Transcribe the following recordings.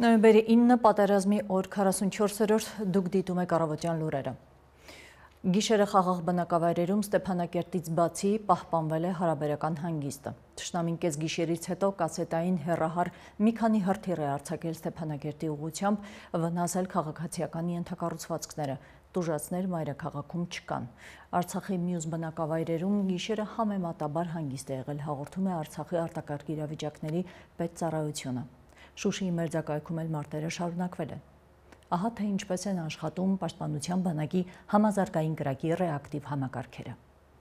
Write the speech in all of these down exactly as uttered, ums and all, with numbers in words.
Նոյեմբերի ինը պատերազմի օր քառասունչորսերորդ դուք դիտում եք առավոտյան լուրերը։ Գիշերը խաղաղ բնակավայրերում Ստեփանակերտից բացի պահպանվել է հարաբերական հանգիստը։ Թշնամին կես գիշերից հետո կասետային հեռահար մի քանի հրթիռ է արձակել Ստեփանակերտի ուղղությամբ, վնասել քաղաքացիական ենթակառուցվածքները, տուժածներ մայրաքաղաքում չկան։ Արցախի մյուս բնակավայրերում գիշերը համեմատաբար հանգիստ է եղել, հաղորդում է Արցախի արտակարգ իրավիճակների պետծառայությունը։ Շուշիի մերձակայքում էլ մարտերը շարունակվել են։ Ահա թե ինչպես են աշխատում Պաշտպանության բանակի համազարգային կրակի ռեակտիվ համակարգերը։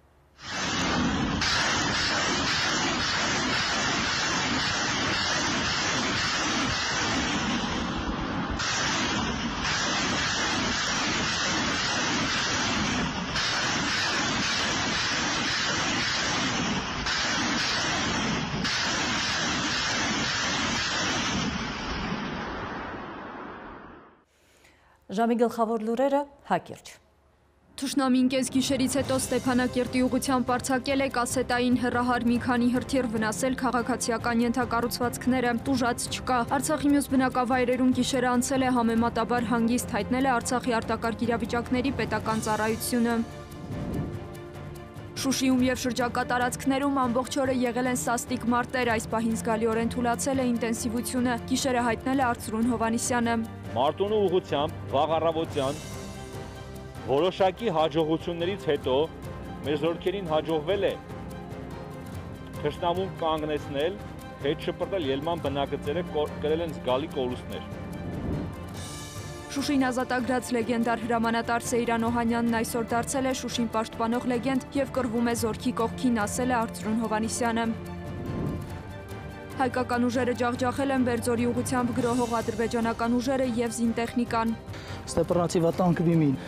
Ժամի գլխավոր լուրերը հակիրճ։ Թշնամին կես գիշերից հետո Ստեփանակերտի ուղղությամբ արձակել է կասետային հեռահար մի քանի հրթիռ, վնասել քաղաքացիական ենթակառուցվածքները, տուժած չկա։ Արցախի մյուս բնակավայրերում գիշերը անցել է համեմատաբար հանգիստ, հայտնել է Արցախի արտակարգ իրավիճակների պետական ծառայությունը։ Շուշիում և շրջակա տարածքներում ամբողջ օրը եղել են սաստիկ մարտեր, այս պահին զգալիորեն թուլացել է ինտենսիվությունը, գիշերը հայտնել է Արծրուն Հովհաննիսյանը։ Մարտունու ուղղությամբ վաղ առավոտյան որոշակի հաջողություններից հետո մեր զորքերին հաջողվել է թշնամուն կանգնեցնել, հետ շպրտել ելման բնակիչները, կրել են զգալի կորուստներ։ Շուշին ազատագրած լեգենդար հրամանատար Սեյրան Օհանյանն այսօր դարձել է Շուշին պաշտպանող լեգենդ և կռվում է զորքի կողքին, ասել է Արծրուն Հովհաննիսյանը։ Հայկական ուժերը ջախջախել են Բերձորի ուղղությամբ գրոհող ադրբեջանական ուժերը և զինտեխնիկան։ Ստեփանակիվա տանկը մին։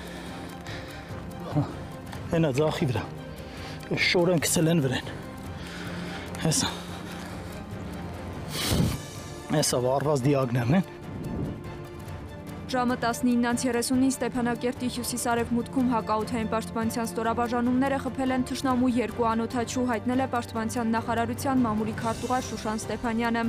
Հենա ձախի վրա։ Շորեն քցել են վրան։ Հեսա։ Հեսա վարված դիագնոմն է։ Ժամը տասնինը երեսունին Ստեփանակերտի հյուսիս-արևմուտքում հակաօդային պաշտպանության ստորաբաժանումները խփել են թշնամու երկու անօդաչու, հայտնել է Պաշտպանության նախարարության մամուլի քարտուղար Շուշան Ստեփանյանը։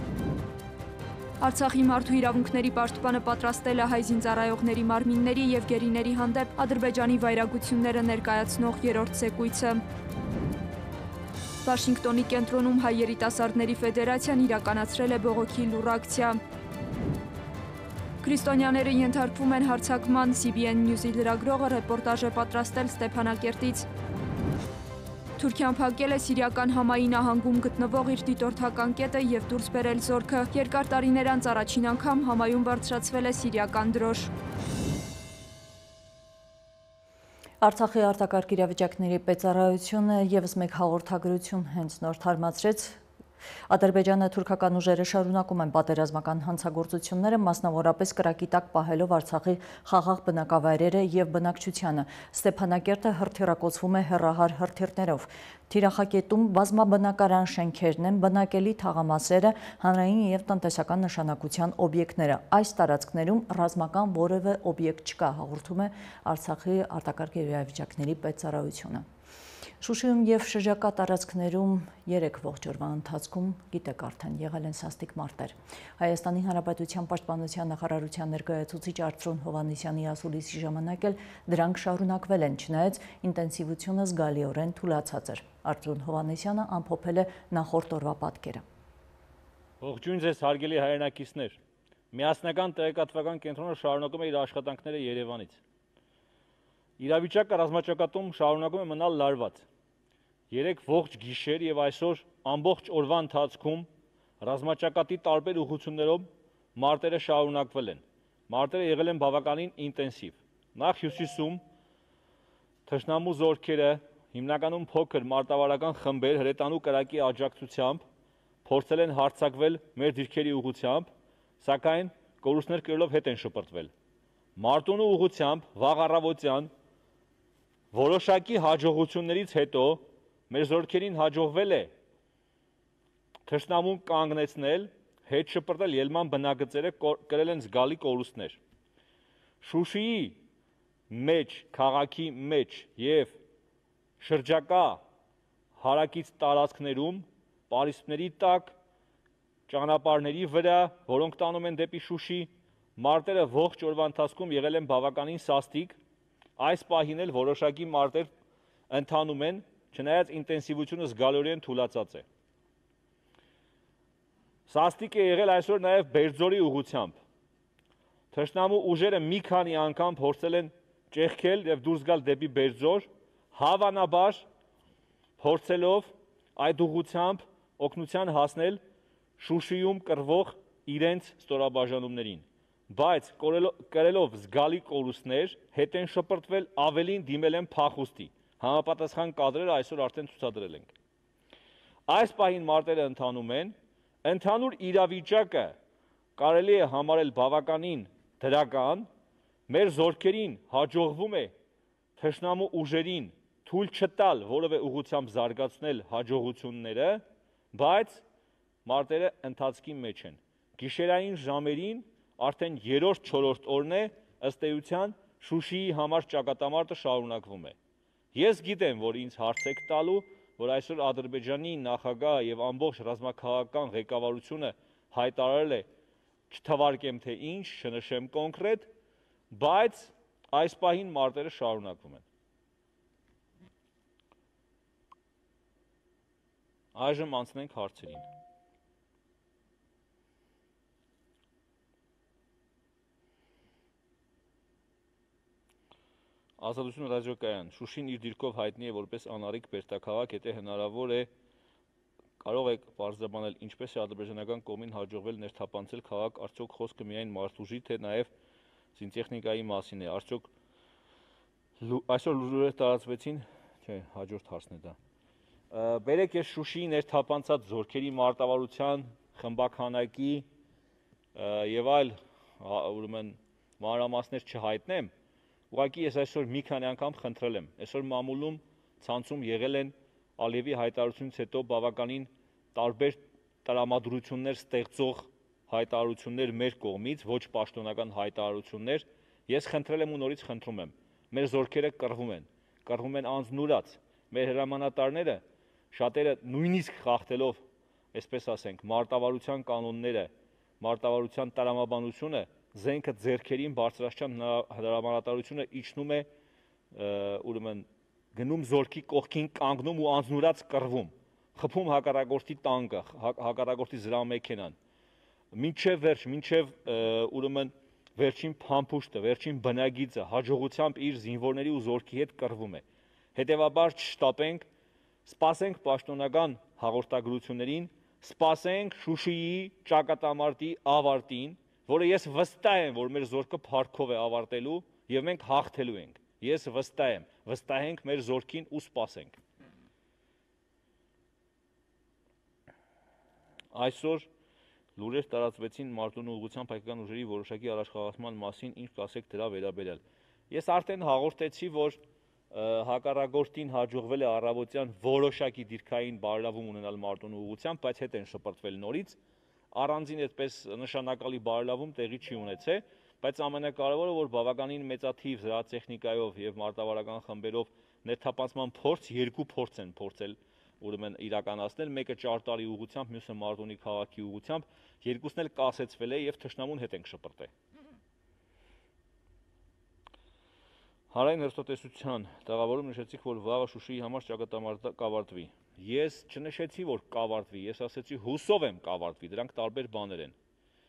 Արցախի մարդու իրավունքների պաշտպանը պատրաստել է հայ զինծառայողների մարմինների և գերիների հանդեպ Ադրբեջանի վայրագությունները ներկայացնող երրորդ զեկույցը։ Վաշինգտոնի կենտրոնում հայ երիտասարդների ֆեդերացիան իրականացրել է բողոքի լուռ ակցիա։ Քրիստոնյաները ենթարկվում են հարձակման, Սի Բի Էն Նյուզի լրագրողը ռեպորտաժ է պատրաստել Ստեփանակերտից։ Թուրքիան փակել է Սիրիական Համայի նահանգում գտնվող իր դիտորդական կետը և դուրս բերել զորքը։ Երկար տարիներ անց առաջին անգամ Համայում բարձրացվել է սիրիական դրոշ։ Արցախի արտակարգ իրավիճակների պետծառայությունը ևս մեկ հաղորդագրություն հենց նոր թարմացրեց։ Ադրբեջանը թուրքական ուժերը շարունակում են պատերազմական հանցագործությունները, մասնավորապես կրակի տակ պահելով Արցախի խաղաղ բնակավայրերը և բնակչությանը։ Ստեփանակերտը հրթիռակոծվում է հեռահար հրթիռներով։ Թիրախակետում բազմաբնակարան շենքերն են, բնակելի թաղամասերը, հանրային և տնտեսական նշանակության օբյեկտները։ Այս տարածքներում ռազմական որևէ օբյեկտ չկա, հաղորդում է Արցախի արտակարգ իրավիճակների պետծառայությունը։ Շուշիում և շրջակա տարածքներում երեք ողջ օրվա ընթացքում գիտեք արդեն եղել են սաստիկ մարտեր։ Հայաստանի Հանրապետության Պաշտպանության նախարարության ներկայացուցիչ Արծրուն Հովհաննիսյանի ասուլիսի ժամանակ էլ դրանք շարունակվել են, չնայած ինտենսիվությունը զգալիորեն թուլացած էր։ Արծրուն Հովհաննիսյանը ամփոփել է նախորդ օրվա պատկերը։ Ողջույն ձեզ հարգելի հայրենակիցներ։ Միասնական տեղեկատվական կենտրոնը շարունակում է իր աշխատանքները Երևանից։ Իրավիճակը ռազմաճակատում շարունակում է մնալ լարված։ Երեք ողջ գիշեր և այսօր ամբողջ օրվա ընթացքում ռազմաճակատի տարբեր ուղղություններով մարտերը շարունակվել են։ Մարտերը եղել են բավականին ինտենսիվ։ Նախ հյուսիսում թշնամու զորքերը հիմնականում փոքր մարտավարական խմբեր հրետանու կրակի աջակցությամբ փորձել են հարձակվել մեր դիրքերի ուղղությամբ, սակայն կորուստներ կրելով հետ են շպրտվել։ Մարտունու ուղղությամբ վաղ առավոտյան որոշակի հաջողություններից հետո մեր զորքերին հաջողվել է թշնամուն կանգնեցնել, հետ շպրտել ելման բնակիչները, կրել են զգալի կորուստներ։ Շուշիի մեջ, քաղաքի մեջ և շրջակա հարակից տարածքներում պարիսպների տակ ճանապարհների վրա, որոնք տանում են դեպի Շուշի, մարտերը ողջ օրվա ընթացքում եղել են բավականին սաստիկ, այս պահին էլ որոշակի մարտեր ընթանում են, չնայած ինտենսիվությունը զգալիորեն թուլացած է։ Սաստիկ է եղել այսօր նաև Բերձորի ուղղությամբ։ Թշնամու ուժերը մի քանի անգամ փորձել են ճեղքել եւ դուրս գալ դեպի Բերձոր, հավանաբար փորձելով այդ ուղղությամբ օգնության հասնել Շուշիում կռվող իրենց ստորաբաժանումներին, բայց կրելով զգալի կորուստներ, հետ են շպրտվել, ավելին դիմել են փախուստի։ Համապատասխան կադրերը այսօր արդեն ցուցադրել ենք։ Այս պահին մարտերը ընթանում են, ընդհանուր իրավիճակը կարելի է համարել բավականին դրական, մեր զորքերին հաջողվում է թշնամու ուժերին թույլ չտալ որևէ ուղղությամբ զարգացնել հաջողությունները, բայց մարտերը ընթացքի մեջ են։ Գիշերային ժամերին արդեն երրորդ-չորրորդ օրն է, ըստ էության Շուշիի համար ճակատամարտը շարունակվում է։ Ես գիտեմ, որ ինձ հարց եք տալու, որ այսօր Ադրբեջանի նախագահ եւ ամբողջ ռազմաքաղաքական ղեկավարությունը հայտարարել է, չթվարկեմ թե ինչ, չնշեմ կոնկրետ, բայց այս պահին մարտերը շարունակվում են։ Այժմ անցնենք հարցերին։ Ազատություն ռադիոկայան, Շուշին իր դիրքով հայտնի է որպես անառիկ բերդաքաղաք, եթե հնարավոր է կարող եք պարզաբանել ինչպես է ադրբեջանական կողմին հաջողվել ներթափանցել քաղաք, արդյոք խոսքը միայն մարդուժի, թե նաև զինտեխնիկայի մասին է, արդյոք այսօր լուրեր տարածվեցին, չէ, հաջորդ հարցն է դա։ Բերեք ես Շուշիի ներթափանցած զորքերի մարտավարության, խմբաքանակի եւ այլ ուրեմն մանրամասներ չհայտնեմ, ուղղակի ես այսօր մի քանի անգամ խնդրել եմ, այսօր մամուլում ցանցում եղել են Ալիևի հայտարարությունից հետո բավականին տարբեր տրամադրություններ ստեղծող հայտարարություններ մեր կողմից, ոչ պաշտոնական հայտարարություններ, ես խնդրել եմ ու նորից խնդրում եմ, մեր զորքերը կռվում են, կռվում են անձնուրաց, մեր հրամանատարները շատերը նույնիսկ խախտելով, այսպես ասենք, մարտավարության կանոնները, մարտավարության տրամաբանությունը, զենքը ձեռքերին բարձրաստիճան հրամանատարությունը իջնում է, ուրեմն գնում զորքի կողքին կանգնում ու անձնուրաց կռվում, խփում հակառակորդի տանկը, հակառակորդի զրահմեքենան, մինչև վերջ, մինչև ուրեմն վերջին փամփուշտը, վերջին բնագիծը հաջողությամբ իր զինվորների ու զորքի հետ կռվում է։ Հետևաբար չշտապենք, սպասենք պաշտոնական հաղորդագրություններին, սպասենք Շուշիի ճակատամարտի ավարտին, որը ես վստահ եմ, որ մեր զորքը փառքով է ավարտելու եւ մենք հաղթելու ենք։ Ես վստահ եմ, վստահենք մեր զորքին ու սպասենք։ Այսօր լուրեր տարածվեցին Մարտունու ուղղությամբ հայկական ուժերի որոշակի առաջխաղացման մասին, ինչ կասեք դրա վերաբերյալ։ Ես արդեն հաղորդեցի, որ հակառակորդին հաջողվել է առավոտյան որոշակի դիրքային բարելավում ունենալ Մարտունու ուղղությամբ, բայց հետ են շպրտվել նորից։ Առանձին այդպես նշանակալի բարելավում տեղի չի ունեցել, բայց ամենակարևորը, որ բավականին մեծաթիվ զրահատեխնիկայով եւ մարտավարական խմբերով ներթափանցման փորձ, երկու փորձ են փորձել ուրեմն իրականացնել, մեկը Ճարտարի ուղղությամբ, մյուսը Մարտունի քաղաքի ուղղությամբ, երկուսն էլ կասեցվել է եւ թշնամուն հետ ենք շպրտել։ Հանրային հեռուստատեսության տաղավարում նշեցիք, որ վաղը Շուշիի համար ճակատամարտը կավարտվի։ Ես չնշեցի, որ կավարտվի, ես ասեցի հուսով եմ կավարտվի, դրանք տարբեր բաներ են։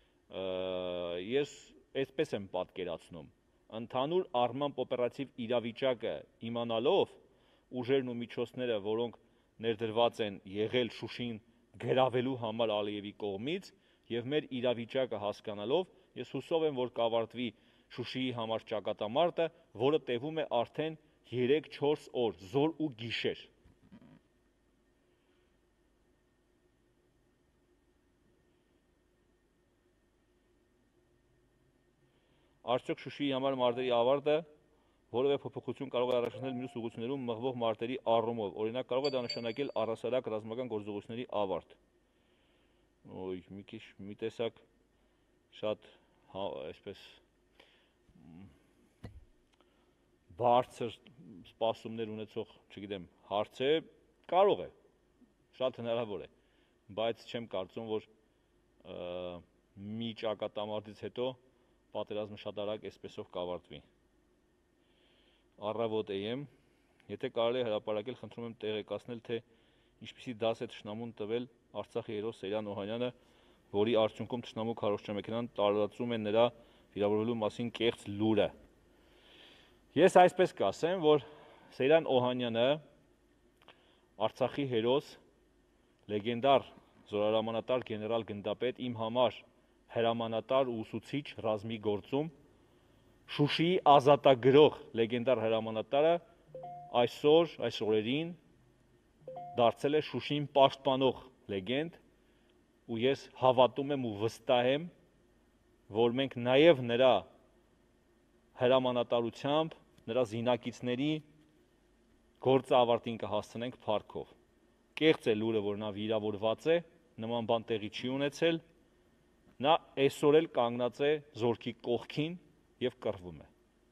Ես այսպես եմ պատկերացնում, ընդհանուր առմամբ օպերատիվ իրավիճակը իմանալով ուժերն ու միջոցները, որոնք ներդրված են եղել Շուշին գրավելու համար Ալիևի կողմից եւ մեր իրավիճակը հասկանալով, ես հուսով եմ, որ կավարտվի Շուշիի համար ճակատամարտը, որը տևում է արդեն երեք-չորս օր, զոր ու գիշեր։ Արդյոք Շուշիի համար մարտերի ավարտը որևէ փոփոխություն կարող է առաջացնել մյուս ուղղություններում մղվող մարտերի առումով, օրինակ կարող է դա նշանակել առհասարակ ռազմական գործողությունների ավարտ։ Ոյ, մի քիչ մի տեսակ շատ այսպես բարձր սպասումներ ունեցող, չգիտեմ, հարց է, կարող է, շատ հնարավոր է, բայց չեմ կարծում, որ մի ճակատամարտից հետո պատերազմը շատ արագ այսպեսով կավարտվի։ Առավոտ եմ, եթե կարելի է հրապարակել, խնդրում եմ տեղեկացնել, թե ինչպիսի դաս է թշնամուն տվել Արցախի հերոս Սեյրան Օհանյանը, որի արդյունքում թշնամու քարոզչամեքենան տարածում է նրա վիրավորվելու մասին կեղծ լուրը։ Ես այսպես կասեմ, որ Սեյրան Օհանյանը Արցախի հերոս, լեգենդար զորահրամանատար գեներալ գնդապետ, իմ համար հրամանատար ու ուսուցիչ ռազմի գործում, Շուշիի ազատագրող լեգենդար հրամանատարը այսօր, այս օրերին դարձել է Շուշիին պաշտպանող լեգենդ, ու ես հավատում եմ ու վստահ եմ, որ մենք նաև նրա հրամանատարությամբ, նրա զինակիցների գործը ավարտին կհասցնենք փառքով։ Կեղծ է լուրը, որ նա վիրավորված է, նման բան տեղի չի ունեցել, նա այսօր էլ կանգնած է զորքի կողքին եւ կռվում է։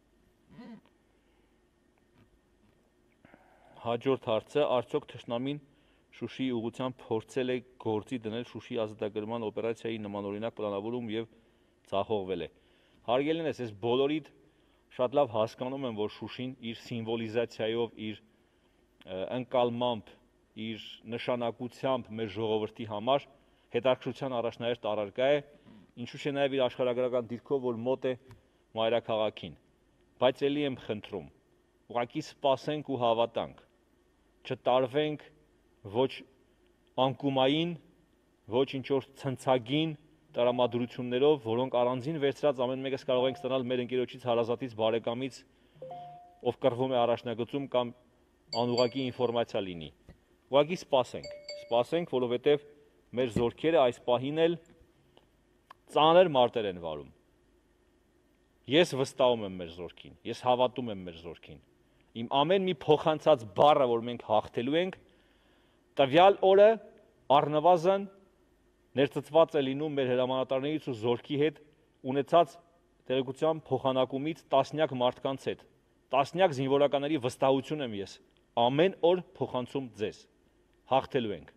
Հաջորդ հարցը, արդյոք թշնամին Շուշիի ուղղությամբ փորձել է գործի դնել Շուշիի ազատագրման օպերացիայի նմանօրինակ պլանավորում եւ ձախողվել է։ Հարգելինս, ես բոլորիդ շատ լավ հասկանում եմ, որ Շուշին իր սիմվոլիզացիայով, իր ընկալմամբ, իր նշանակությամբ մեր ժողովրդի համար հետաքրքրության առաջնահերթ առարկա է, ինչու՞ չէ նաեւ իր աշխարհագրական դիրքով, որ մոտ է մայրաքաղաքին։ Բայց ելի եմ խնդրում, ուղղակի սպասենք ու հավատանք, չտարվենք ոչ անկումային, ոչ ինչ-որ ցնցագին տրամադրություններով, որոնք առանձին վերցրած ամեն մեկս կարող ենք ստանալ մեր ընկերոջից, հարազատից, բարեկամից, ով կռվում է առաջնագծում կամ անուղղակի ինֆորմացիա լինի։ Ուղղակի սպասենք, սպասենք, որովհետև մեր զորքերը այս պահին էլ ծանր մարտեր են վարում։ Ես վստահում եմ մեր զորքին, ես հավատում եմ մեր զորքին։ Իմ ամեն մի փոխանցած բառը, որ մենք հաղթելու ենք, տվյալ օրը առնվազն ներծծված է լինում մեր հրամանատարներից ու զորքի հետ ունեցած տեղեկության փոխանակումից տասնյակ մարդկանց հետ։ Տասնյակ զինվորականների վստահություն եմ ես ամեն օր փոխանցում ձեզ։ Հաղթելու ենք։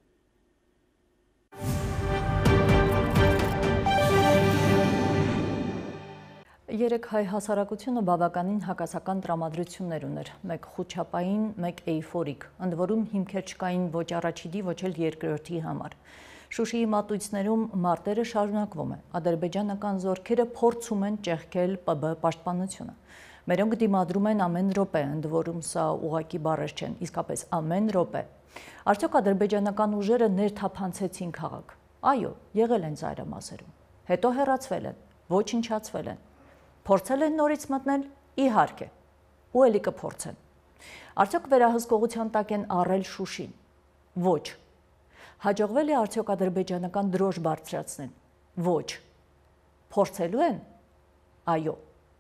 Երեք հայ հասարակությունը բավականին հակասական տրամադրություններ ուներ, մեկ խուճապային, մեկ էյֆորիկ, ընդ որում հիմքեր չկային ոչ առաջիդի, ոչ էլ երկրորդի համար։ Շուշիի մատույցներում մարտերը շարունակվում է, ադրբեջանական զորքերը փորձում են ճեղքել Պ B պաշտպանությունը։ Մերոնք դիմադրում են ամեն րոպե, ընդ որում սա ուղղակի բառեր չեն, իսկապես ամեն րոպե։ Արդյոք ադրբեջանական ուժերը ներթափանցեցին քաղաք։ Այո, եղել են ծայրամասերում, հետո հեռացվել են, ոչնչացվել են։ Փորձել են նորից մտնել, իհարկե, ու էլի կփորձեն։ Արդյոք վերահսկողության տակ են առել Շուշին։ Ոչ։ Հաջողվել է արդյոք ադրբեջանական դրոշ բարձրացնել։ Ոչ։ Փորձելու են։ Այո։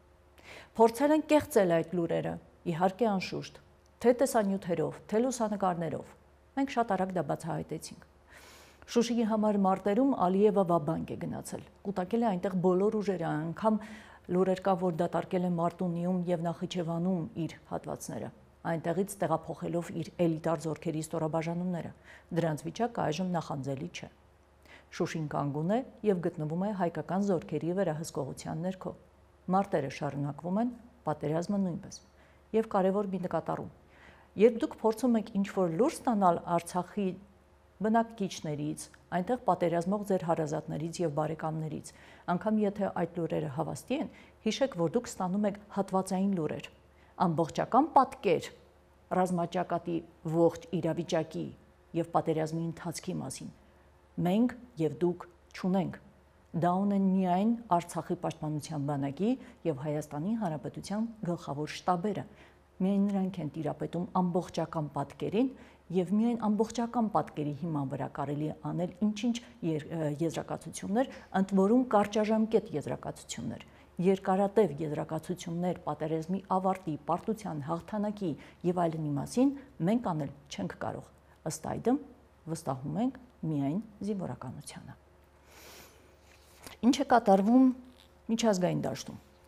Փորձել են կեղծել այդ լուրերը, իհարկե անշուշտ, թե տեսանյութերով, թե լուսանկարներով։ Մենք շատ արագ դա բացահայտեցինք։ Շուշիի համար մարտերում Ալիևը վաբանկ է գնացել։ Կուտակել է այնտեղ բոլոր ուժերը, անգամ լուրեր կա, որ դատարկել է Մարտունիում եւ Նախիջևանում իր հատվածները, այնտեղից տեղափոխելով իր էլիտար զորքերի ստորաբաժանումները։ Դրանց վիճակը այժմ նախանձելի չէ։ Շուշին կանգուն է եւ գտնվում է հայկական զորքերի վերահսկողության ներքո։ Մարտերը շարունակվում են, պատերազմը նույնպես։ Եվ կարևոր մի նկատառում։ Երբ դուք փորձում եք ինչ-որ լուր ստանալ Արցախի բնակիչներից, այնտեղ պատերազմող ձեր հարազատներից եւ բարեկամներից, անգամ եթե այդ լուրերը հավաստի են, հիշեք, որ դուք ստանում եք հատվածային լուրեր, ամբողջական պատկեր ռազմաճակատի ողջ իրավիճակի եւ պատերազմի ընթացքի մասին։ Մենք եւ դուք չունենք։ Դա ունեն միայն Արցախի պաշտպանության բանակի եւ Հայաստանի Հանրապետության գլխավոր շտաբերը։ Միայն նրանք են տիրապետում ամբողջական պատկերին եւ միայն ամբողջական պատկերի հիման վրա կարելի է անել ինչ-ինչ եզրակացություններ, ընդ որում կարճաժամկետ եզրակացություններ, երկարատև եզրակացություններ պատերազմի ավարտի, պարտության, հաղթանակի եւ այլնի մասին մենք անել չենք կարող։ Ըստ այդմ վստահում ենք միայն զինվորականությանը։ Ինչ է կատարվում միջազգային դաշտում։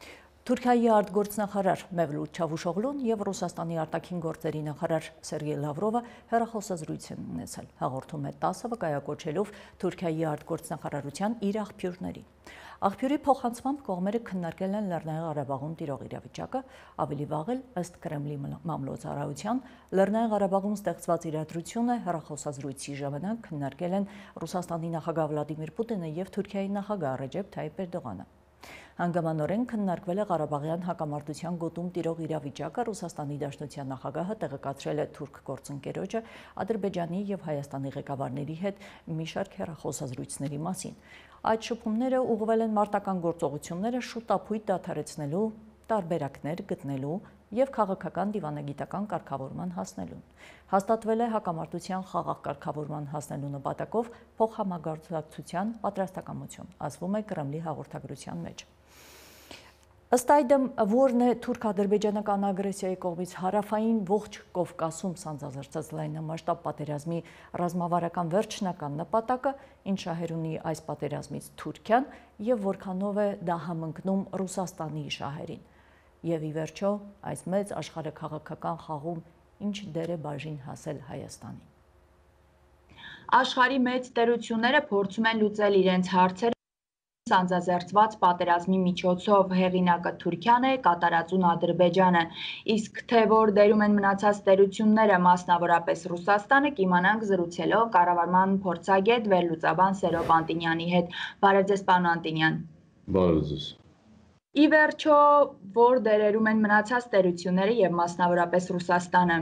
Թուրքիայի արտգործնախարար Մևլութ Չավուշօղլուն և Ռուսաստանի արտաքին գործերի նախարար Սերգեյ Լավրովը հեռախոսազրույց են ունեցել, հաղորդում է տասը վկայակոչելով Թուրքիայի արտգործնախարարության իր աղբյուրներին։ Աղբյուրի փոխանցմամբ կողմերը քննարկել են Լեռնային Ղարաբաղում տիրող իրավիճակը, ավելի վաղ էլ ըստ Կրեմլի մամլոյցարայության Լեռնային Ղարաբաղում ստեղծված իրադրությունը հեռախոսազրույցի ժամանակ քննարկել են Ռուսաստանի նախագահ Վլադիմիր Պուտինը և Թուրքիայի նախագահ Ռեջեփ Թայիփ Էրդողանը։ Հանգամանորեն քննարկվել է Ղարաբաղյան հակամարտության գոտում տիրող իրավիճակը, Ռուսաստանի Դաշնության նախագահը տեղեկացրել է թուրք գործընկերոջը Ադրբեջանի և Հայաստանի ղեկավարների հետ մի շարք հեռախոսազրույցների մասին։ Այդ շփումները ուղղվել են մարտական գործողությունները շուտապույտ դադարեցնելու, տարբերակներ գտնելու և քաղաքական դիվանագիտական կարգավորման հասնելուն։ Հաստատվել է հակամարտության խաղաղ կարգավորման հասնելու նպատակով փոխհամագործակցության պատրաստակամություն, ասվում է Կրեմլի հաղորդագրության մեջ։ Ըստ այդմ, որն է թուրք-ադրբեջանական ագրեսիայի կողմից հարավային ողջ Կովկասում սանձազերծած լայնամասշտաբ պատերազմի ռազմավարական վերջնական նպատակը, ինչ շահեր ունի այս պատերազմից Թուրքիան և որքանով է դա համընկնում Ռուսաստանի շահերին։ Եվ ի վերջո, այս մեծ աշխարհաքաղաքական խաղում ինչ դեր է բաժին հասել Հայաստանին։ Աշխարհի մեծ տերությունները փորձում են լուծել իրենց հարցերը սանձազերծված պատերազմի միջոցով, հեղինակը Թուրքիան է, կատարածուն Ադրբեջանը, իսկ թե որ դերում են մնացած տերությունները, մասնավորապես Ռուսաստանը, կիմանանք զրուցելով կառավարման փորձագետ վերլուծաբան Սերոբ Անտինյանի հետ։ Բարև ձեզ, պարոն Անտինյան։ Բարև ձեզ։ Ի վերջո, որ դերերում են մնացած տերությունները և մասնավորապես Ռուսաստանը։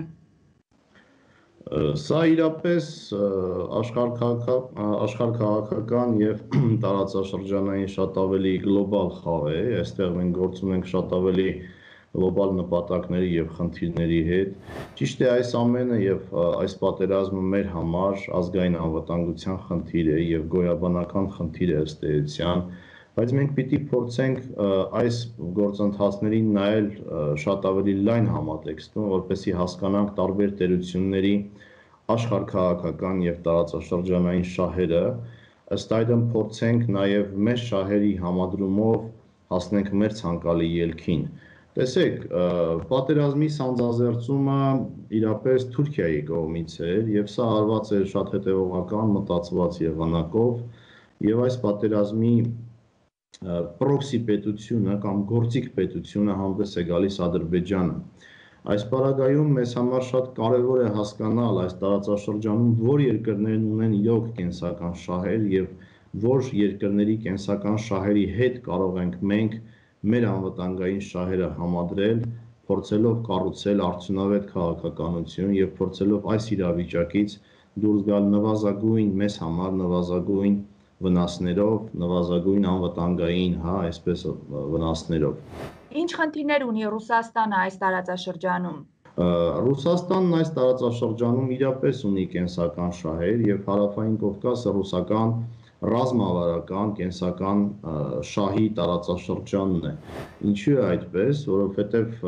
Սա իրապես աշխարհաքաղաքական և տարածաշրջանային շատ ավելի գլոբալ խաղ է, այստեղ մենք գործ ունենք շատ ավելի գլոբալ նպատակների և խնդիրների հետ։ Ճիշտ է, այս ամենը և այս պատերազմը մեր համար ազգային անվտանգության խնդիր է և գոյաբանական խնդիր է ըստ էության, բայց մենք պիտի փորձենք այս գործընթացներին նայել շատ ավելի լայն համատեքստում, որպեսզի հասկանանք տարբեր տերությունների աշխարհաքաղաքական և տարածաշրջանային շահերը, ըստ այդմ փորձենք նաև մեր շահերի համադրումով հասնենք մեր ցանկալի ելքին։ Տեսեք, պատերազմի սանձազերծումը իրապես Թուրքիայի կողմից էր և սա արված էր շատ հետևողական մտածված եղանակով և այս պատերազմի պրոքսի պետությունը կամ գործիք պետությունը հանդես է գալիս Ադրբեջանը։ Այս պարագայում մեզ համար շատ կարևոր է հասկանալ այս տարածաշրջանում որ երկրներն ունեն իրոք կենսական շահեր և որ երկրների կենսական շահերի հետ կարող ենք մենք մեր անվտանգային շահերը համադրել, փորձելով կառուցել արդյունավետ քաղաքականություն և փորձելով այս իրավիճակից դուրս գալ նվազագույն մեզ համար նվազագույն վնասներով, նվազագույն անվտանգային, հա, այսպես վնասներով։ Ինչ խնդիրներ ունի Ռուսաստանը այս տարածաշրջանում։ Ռուսաստանն այս տարածաշրջանում իրապես ունի կենսական շահեր և Հարավային Կովկասը ռուսական ռազմավարական կենսական շահի տարածաշրջանն է։ Ինչու է այդպես, որովհետև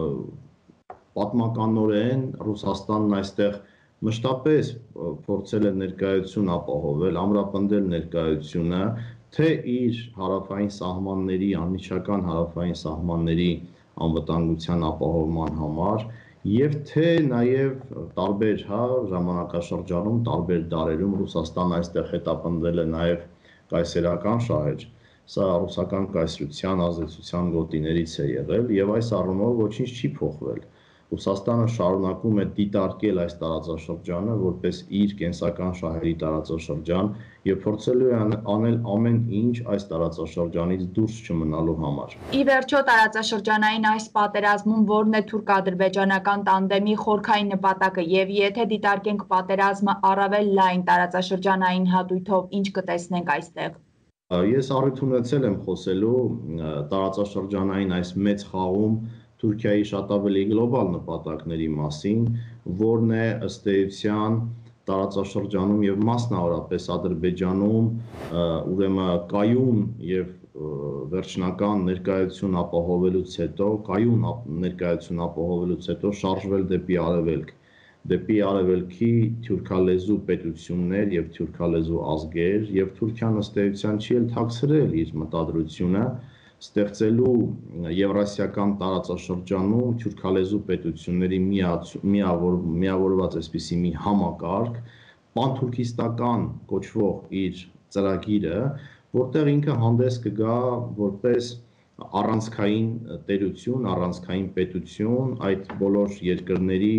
պատմականորեն Ռուսաստանն այստեղ մշտապես փորձել է ներկայություն ապահովել, ամրապնդել ներկայությունը, թե իր հարավային սահմանների, անմիջական հարավային սահմանների անվտանգության ապահովման համար և թե նաև տարբեր հա ժամանակաշրջանում, տարբեր դարերում Ռուսաստանը այստեղ հետապնդել է նաև կայսերական շահեր, սա ռուսական կայսրության ազդեցության գոտիներից է եղել և այս առումով ոչինչ չի փոխվել։ Ռուսաստանը շարունակում է դիտարկել այս տարածաշրջանը որպես իր կենսական շահերի տարածաշրջան և փորձելու է անել ամեն ինչ այս տարածաշրջանից դուրս չմնալու համար։ Ի վերջո տարածաշրջանային այս պատերազմում որն է թուրք-ադրբեջանական տանդեմի խորքային նպատակը և եթե դիտարկենք պատերազմը առավել լայն տարածաշրջանային հատույթով, ինչ կտեսնենք այստեղ։ Ես առիթ ունեցել եմ խոսելու տարածաշրջանային այս մեծ խաղում Թուրքիայի շատ ավելի գլոբալ նպատակների մասին, որն է ըստ էության տարածաշրջանում և մասնավորապես Ադրբեջանում ուրեմն կայուն և վերջնական ներկայություն ապահովելուց հետո, կայուն ներկայություն ապահովելուց հետո շարժվել դեպի արևելք, դեպի արևելքի թուրքալեզու պետություններ և թուրքալեզու ազգեր և Թուրքիան ըստ էության չի էլ թաքցրել իր մտադրությունը ստեղծելու եվրասիական տարածաշրջանում թուրքալեզու պետությունների միավոր, միավորված այսպիսի մի համակարգ, պանթուրքիստական կոչվող իր ծրագիրը, որտեղ ինքը հանդես կգա որպես առանցքային տերություն, առանցքային պետություն, այդ բոլոր երկրների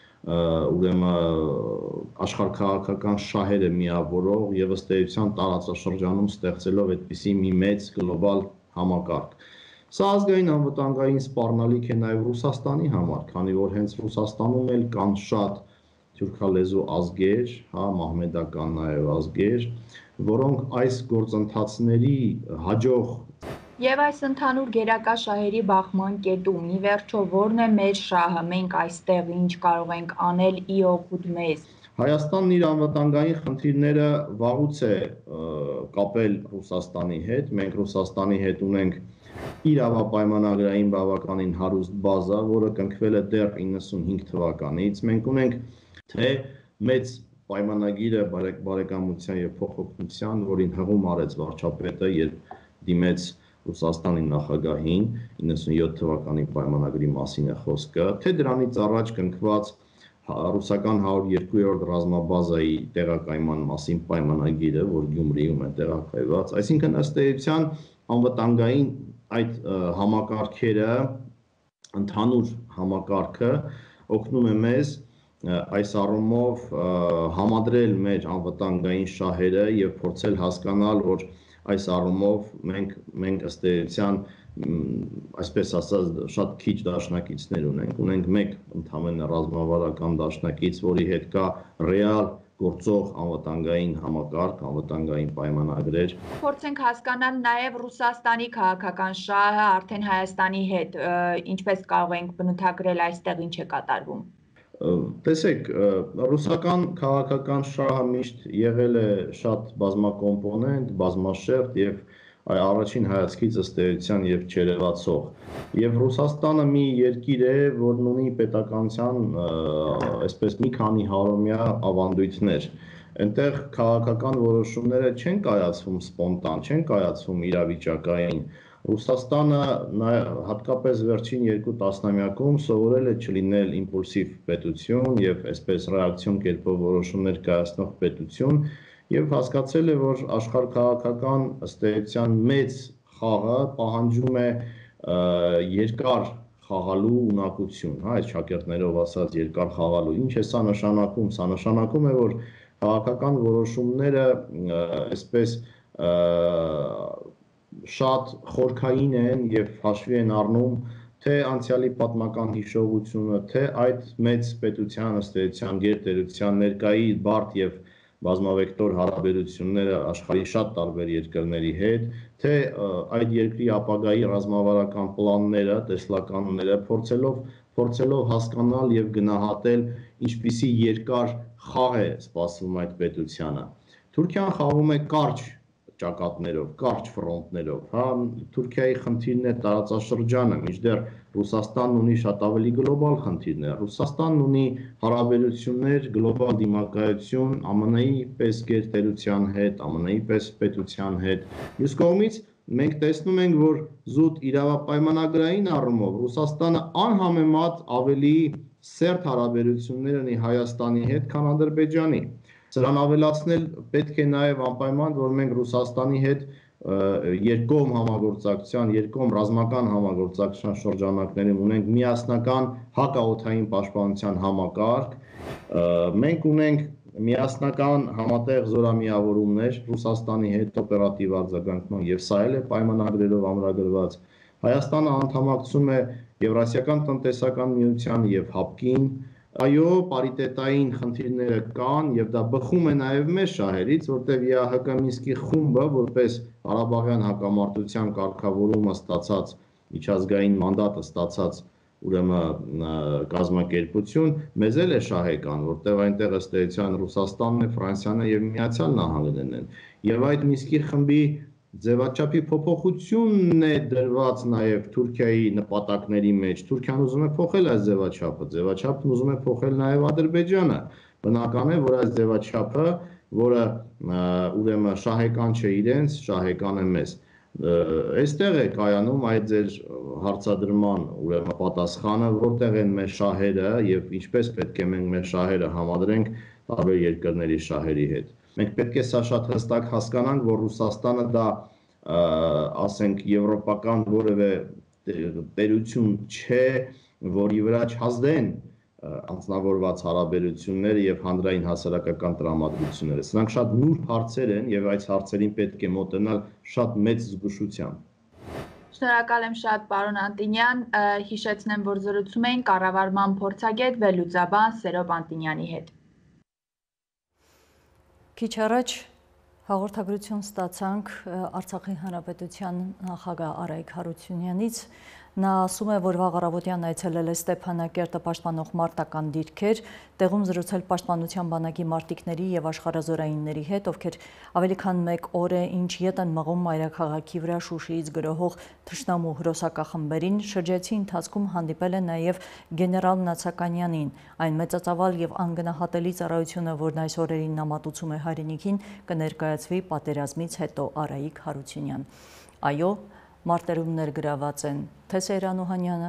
ուրեմն աշխարհքաղաքական շահերը միավորող եւ ըստ էության տարածաշրջանում ստեղծելով այդպիսի մի մեծ գլոբալ համակարգ։ Սա ազգային անվտանգային սպառնալիք է նաեւ Ռուսաստանի համար, քանի որ հենց Ռուսաստանում էլ կան շատ թուրքալեզու ազգեր, հա, մահմեդական նաեւ ազգեր, որոնք այս գործընթացների հաջող Եվ այս ընդհանուր գերակա շահերի բախման կետում ի վերջո որն է մեր շահը, մենք այստեղ ինչ կարող ենք անել ի օգուտ մեզ։ Հայաստանն իր անվտանգային խնդիրները վաղուց է կապել Ռուսաստանի հետ, մենք Ռուսաստանի հետ ունենք իրավապայմանագրային բավականին հարուստ բազա, որը կնքվել է դեռ իննսունհինգ թվականից, մենք ունենք թե մեծ պայմանագիրը բարեկամության եւ փոխօգնության, որին հղում արեց վարչապետը, երբ դիմեց Ռուսաստանի նախագահին իննսունյոթ թվականի պայմանագրի մասին է խոսքը, թե դրանից առաջ կնքված ռուսական հարյուր երկու-րդ ռազմաբազայի տեղակայման մասին պայմանագիրը, որ Գյումրիում է տեղակայված, այսինքն ըստ էության անվտանգային այդ համակարգերը, ընդհանուր համակարգը օգնում է մեզ այս առումով համադրել մեր անվտանգային շահերը եւ փորձել հասկանալ, որ այս առումով մենք մենք ըստ էության այսպես ասած շատ քիչ դաշնակիցներ ունենք, ունենք մեկ ընդհանրապես ռազմավարական դաշնակից, որի հետ կա ռեալ գործող անվտանգային համակարգ, անվտանգային պայմանագրեր։ Փորձենք հասկանալ նաև Ռուսաստանի քաղաքական շահը արդեն Հայաստանի հետ, ինչպես կարող ենք բնութագրել այստեղ ինչ է կատարվում։ Տեսեք, ռուսական քաղաքական շահը միշտ եղել է շատ բազմակոմպոնենտ, բազմաշերտ եւ առաջին հայացքից ըստ էության եւ չերևացող։ Եվ Ռուսաստանը մի երկիր է, որն ունի պետականության այսպես մի քանի հարյուրամյա ավանդույթներ։ Այնտեղ քաղաքական որոշումները չեն կայացվում սպոնտան, չեն կայացվում իրավիճակային։ Ռուսաստանը հատկապես վերջին երկու տասնամյակում սովորել է չլինել իմպուլսիվ պետություն եւ այսպես ռեակցիոն կերպով որոշումներ կայացնող պետություն եւ հասկացել է, որ աշխարհքաղաքական ըստ էության մեծ խաղը պահանջում է երկար խաղալու ունակություն, հա, այս շակերտներով ասած երկար խաղալու։ Ինչ է սա նշանակում։ Սա նշանակում է, որ քաղաքական որոշումները այսպես շատ խորքային են եւ հաշվի են առնում թե անցյալի պատմական հիշողությունը, թե այդ մեծ պետության ըստ էության գերտերության ներկայի բարդ եւ բազմավեկտոր հարաբերությունները աշխարհի շատ տարբեր երկրների հետ, թե այդ երկրի ապագայի ռազմավարական պլանները, տեսլականները փորձելով փորձելով հասկանալ եւ գնահատել ինչպիսի երկար խաղ է սպասվում այդ պետությանը։ Թուրքիան խաղում է կարճ ճակատներով, կարճ ֆրոնտներով, հա, Թուրքիայի խնդիրն է տարածաշրջանը, մինչդեռ Ռուսաստանն ունի շատ ավելի գլոբալ խնդիրներ։ Ռուսաստանն ունի հարաբերություններ, գլոբալ դիմակայություն ԱՄՆ -ի պես գերտերության հետ, ԱՄՆ -ի պես պետության հետ։ Մյուս կողմից մենք տեսնում ենք, որ զուտ իրավապայմանագրային առումով Ռուսաստանը անհամեմատ ավելի սերտ հարաբերություններ ունի Հայաստանի հետ, քան Ադրբեջանի։ Սրան ավելացնել պետք է նաև անպայման, որ մենք Ռուսաստանի հետ երկկողմ համագործակցության, երկկողմ ռազմական համագործակցության շրջանակներում ունենք միասնական հակաօդային պաշտպանության համակարգ, մենք ունենք միասնական համատեղ զորամիավորումներ Ռուսաստանի հետ օպերատիվ արձագանքման եւ սա էլ է պայմանագրերով ամրագրված։ Հայաստանը անդամակցում է Եվրասիական տնտեսական միության եւ հապկին։ Այո, պարիտետային խնդիրները կան եւ դա բխում է նաեւ մեր շահերից, որտեղ ԵԱՀԿ Մինսկի խումբը որպես Ղարաբաղյան հակամարտության կարգավորումը ստացած միջազգային մանդատը ստացած ուրեմն կազմակերպություն մեզ էլ է շահեկան, որտեղ այնտեղ ըստ էության Ռուսաստանն է, Ֆրանսիան է եւ Միացյալ Նահանգներն են։ Եվ այդ Մինսկի խմբի ձևաչափի փոփոխությունն է դրված նաև Թուրքիայի նպատակների մեջ։ Թուրքիան ուզում է փոխել այս ձևաչափը, ձևաչափն ուզում է փոխել նաև Ադրբեջանը։ Բնական է, որ այս ձևաչափը, որը ուրեմն շահեկան չէ իրենց, շահեկան է մեզ։ Այստեղ է կայանում այդ ձեր հարցադրման ուրեմն պատասխանը, որտեղ են մեր շահերը եւ ինչպես պետք է մենք մեր շահերը համադրենք տարբեր երկրների շահերի հետ։ Մենք պետք է սա շատ հստակ հասկանանք, որ Ռուսաստանը դա ասենք եվրոպական որևէ տերություն չէ, որի վրա չհազդեն անձնավորված հարաբերությունները եւ հանրային հասարակական տրամադրությունները։ Սրանք շատ նուրբ հարցեր են եւ այս հարցերին պետք է մոտենալ շատ մեծ զգուշությամբ։ Շնորհակալ եմ շատ, պարոն Անտինյան, հիշեցնեմ, որ զրուցում էին կառավարման փորձագետ վերլուծաբան Սերոբ Անտինյանի հետ։ Քիչ առաջ հաղորդագրություն ստացանք Արցախի Հանրապետության նախագահ Արայիկ Հարությունյանից։ Նա ասում է, որ վաղ առավոտյան այցելել է Ստեփանակերտը պաշտպանող մարտական դիրքեր, տեղում զրուցել պաշտպանության բանակի մարտիկների եւ աշխարհազորայինների հետ, ովքեր ավելի քան մեկ օր է ինչ ետ են մղում մայրաքաղաքի վրա Շուշիից գրոհող թշնամու հրոսակախմբերին, շրջայցի ընթացքում հանդիպել է նաեւ գեներալ Նացականյանին, այն մեծածավալ եւ անգնահատելի ծառայությունը, որն այս օրերին նա մատուցում է հայրենիքին, կներկայացվի պատերազմից հետո Արայիկ Հարությունյան։ Այո, մարտերում ներգրաված են թե Սեյրան Օհանյանը,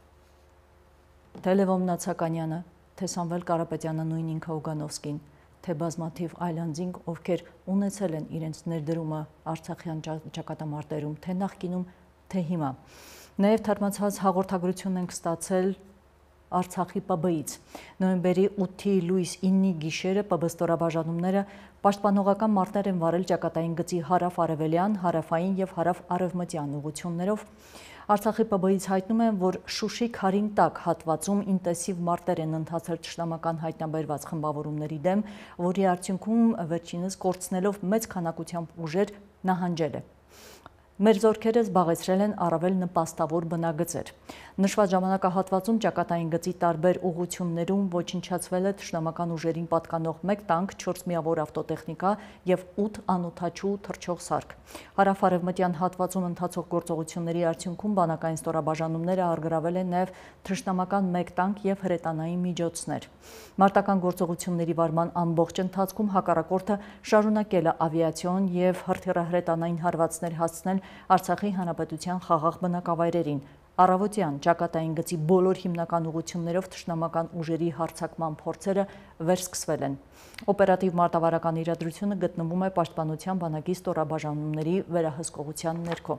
թե Լևոն Նացականյանը, թե Սամվել Կարապետյանը, նույն ինքը Օգանովսկին, թե բազմաթիվ այլ անձինք, ովքեր ունեցել են իրենց ներդրումը Արցախյան ճակատամարտերում, թե նախկինում, թե հիմա։ Նաև թարմացած հաղորդագրություն ենք ստացել Արցախի Պ B-ից։ Նոյեմբերի ութի լույս ինի գիշերը Պ B ստորաբաժանումները պաշտպանողական մարտեր են վարել ճակատային գծի հարավ-արևելյան, հարավային եւ հարավ-արևմտյան ուղղություններով։ Արցախի Պ B-ից հայտնում են, որ Շուշի քարին տակ հատվածում ինտենսիվ մարտեր են ընթացել ճշտամական հայտնաբերված խմբավորումների դեմ, որի արդյունքում վերջինս կորցնելով մեծ քանակությամբ ուժեր նահանջել է։ Մեր զորքերը զբաղեցրել են առավել նպաստավոր բնագծեր։ Նշված ժամանակահատվածում ճակատային գծի տարբեր ուղղություններում ոչնչացվել է թշնամական ուժերին պատկանող մեկ տանկ, չորս միավոր ավտոտեխնիկա եւ ութ անօդաչու թռչող սարք։ Հարավ-արևմտյան հատվածում ընթացող գործողությունների արդյունքում բանակային ստորաբաժանումները առգրավել են նաեւ թշնամական մեկ տանկ եւ հրետանային միջոցներ։ Մարտական գործողությունների վարման ամբողջ ընթացքում հակառակորդը շարունակել է ավիացիոն եւ հրթիռահրետանային հարվածներ հասցնել Արցախի Հանրապետության խաղաղ բնակավայրերին։ Առավոտյան ճակատային գծի բոլոր հիմնական ուղղություններով թշնամական ուժերի հարձակման փորձերը վերսկսվել են։ Օպերատիվ մարտավարական իրադրությունը գտնվում է Պաշտպանության բանակի ստորաբաժանումների վերահսկողության ներքո։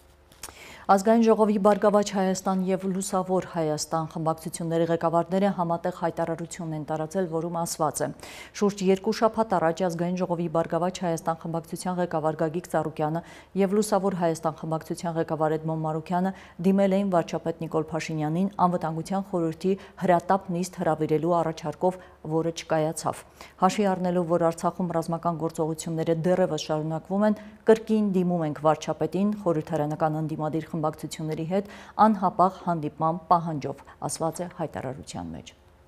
Ազգային ժողովի Բարգավաճ Հայաստան եւ Լուսավոր Հայաստան խմբակցությունների ղեկավարները համատեղ հայտարարություն են տարածել, որում ասված է. շուրջ երկու շաբաթ առաջ Ազգային ժողովի Բարգավաճ Հայաստան խմբակցության ղեկավար Գագիկ Ծառուկյանը եւ Լուսավոր Հայաստան խմբակցության ղեկավար Էդմոն Մարուկյանը դիմել էին վարչապետ Նիկոլ Փաշինյանին անվտանգության խորհրդի հրատապ նիստ հրավիրելու առաջարկով, որը չկայացավ։ Հաշվի առնելով, որ Արցախում ռազմական գործողությունները դեռևս շարունակվում են, կրկին դիմում ենք վարչապետին խորհրդարանական ընդդիմադիր խմբակցությունների հետ անհապաղ հանդիպման պահանջով, ասված է հայտարարության մեջ։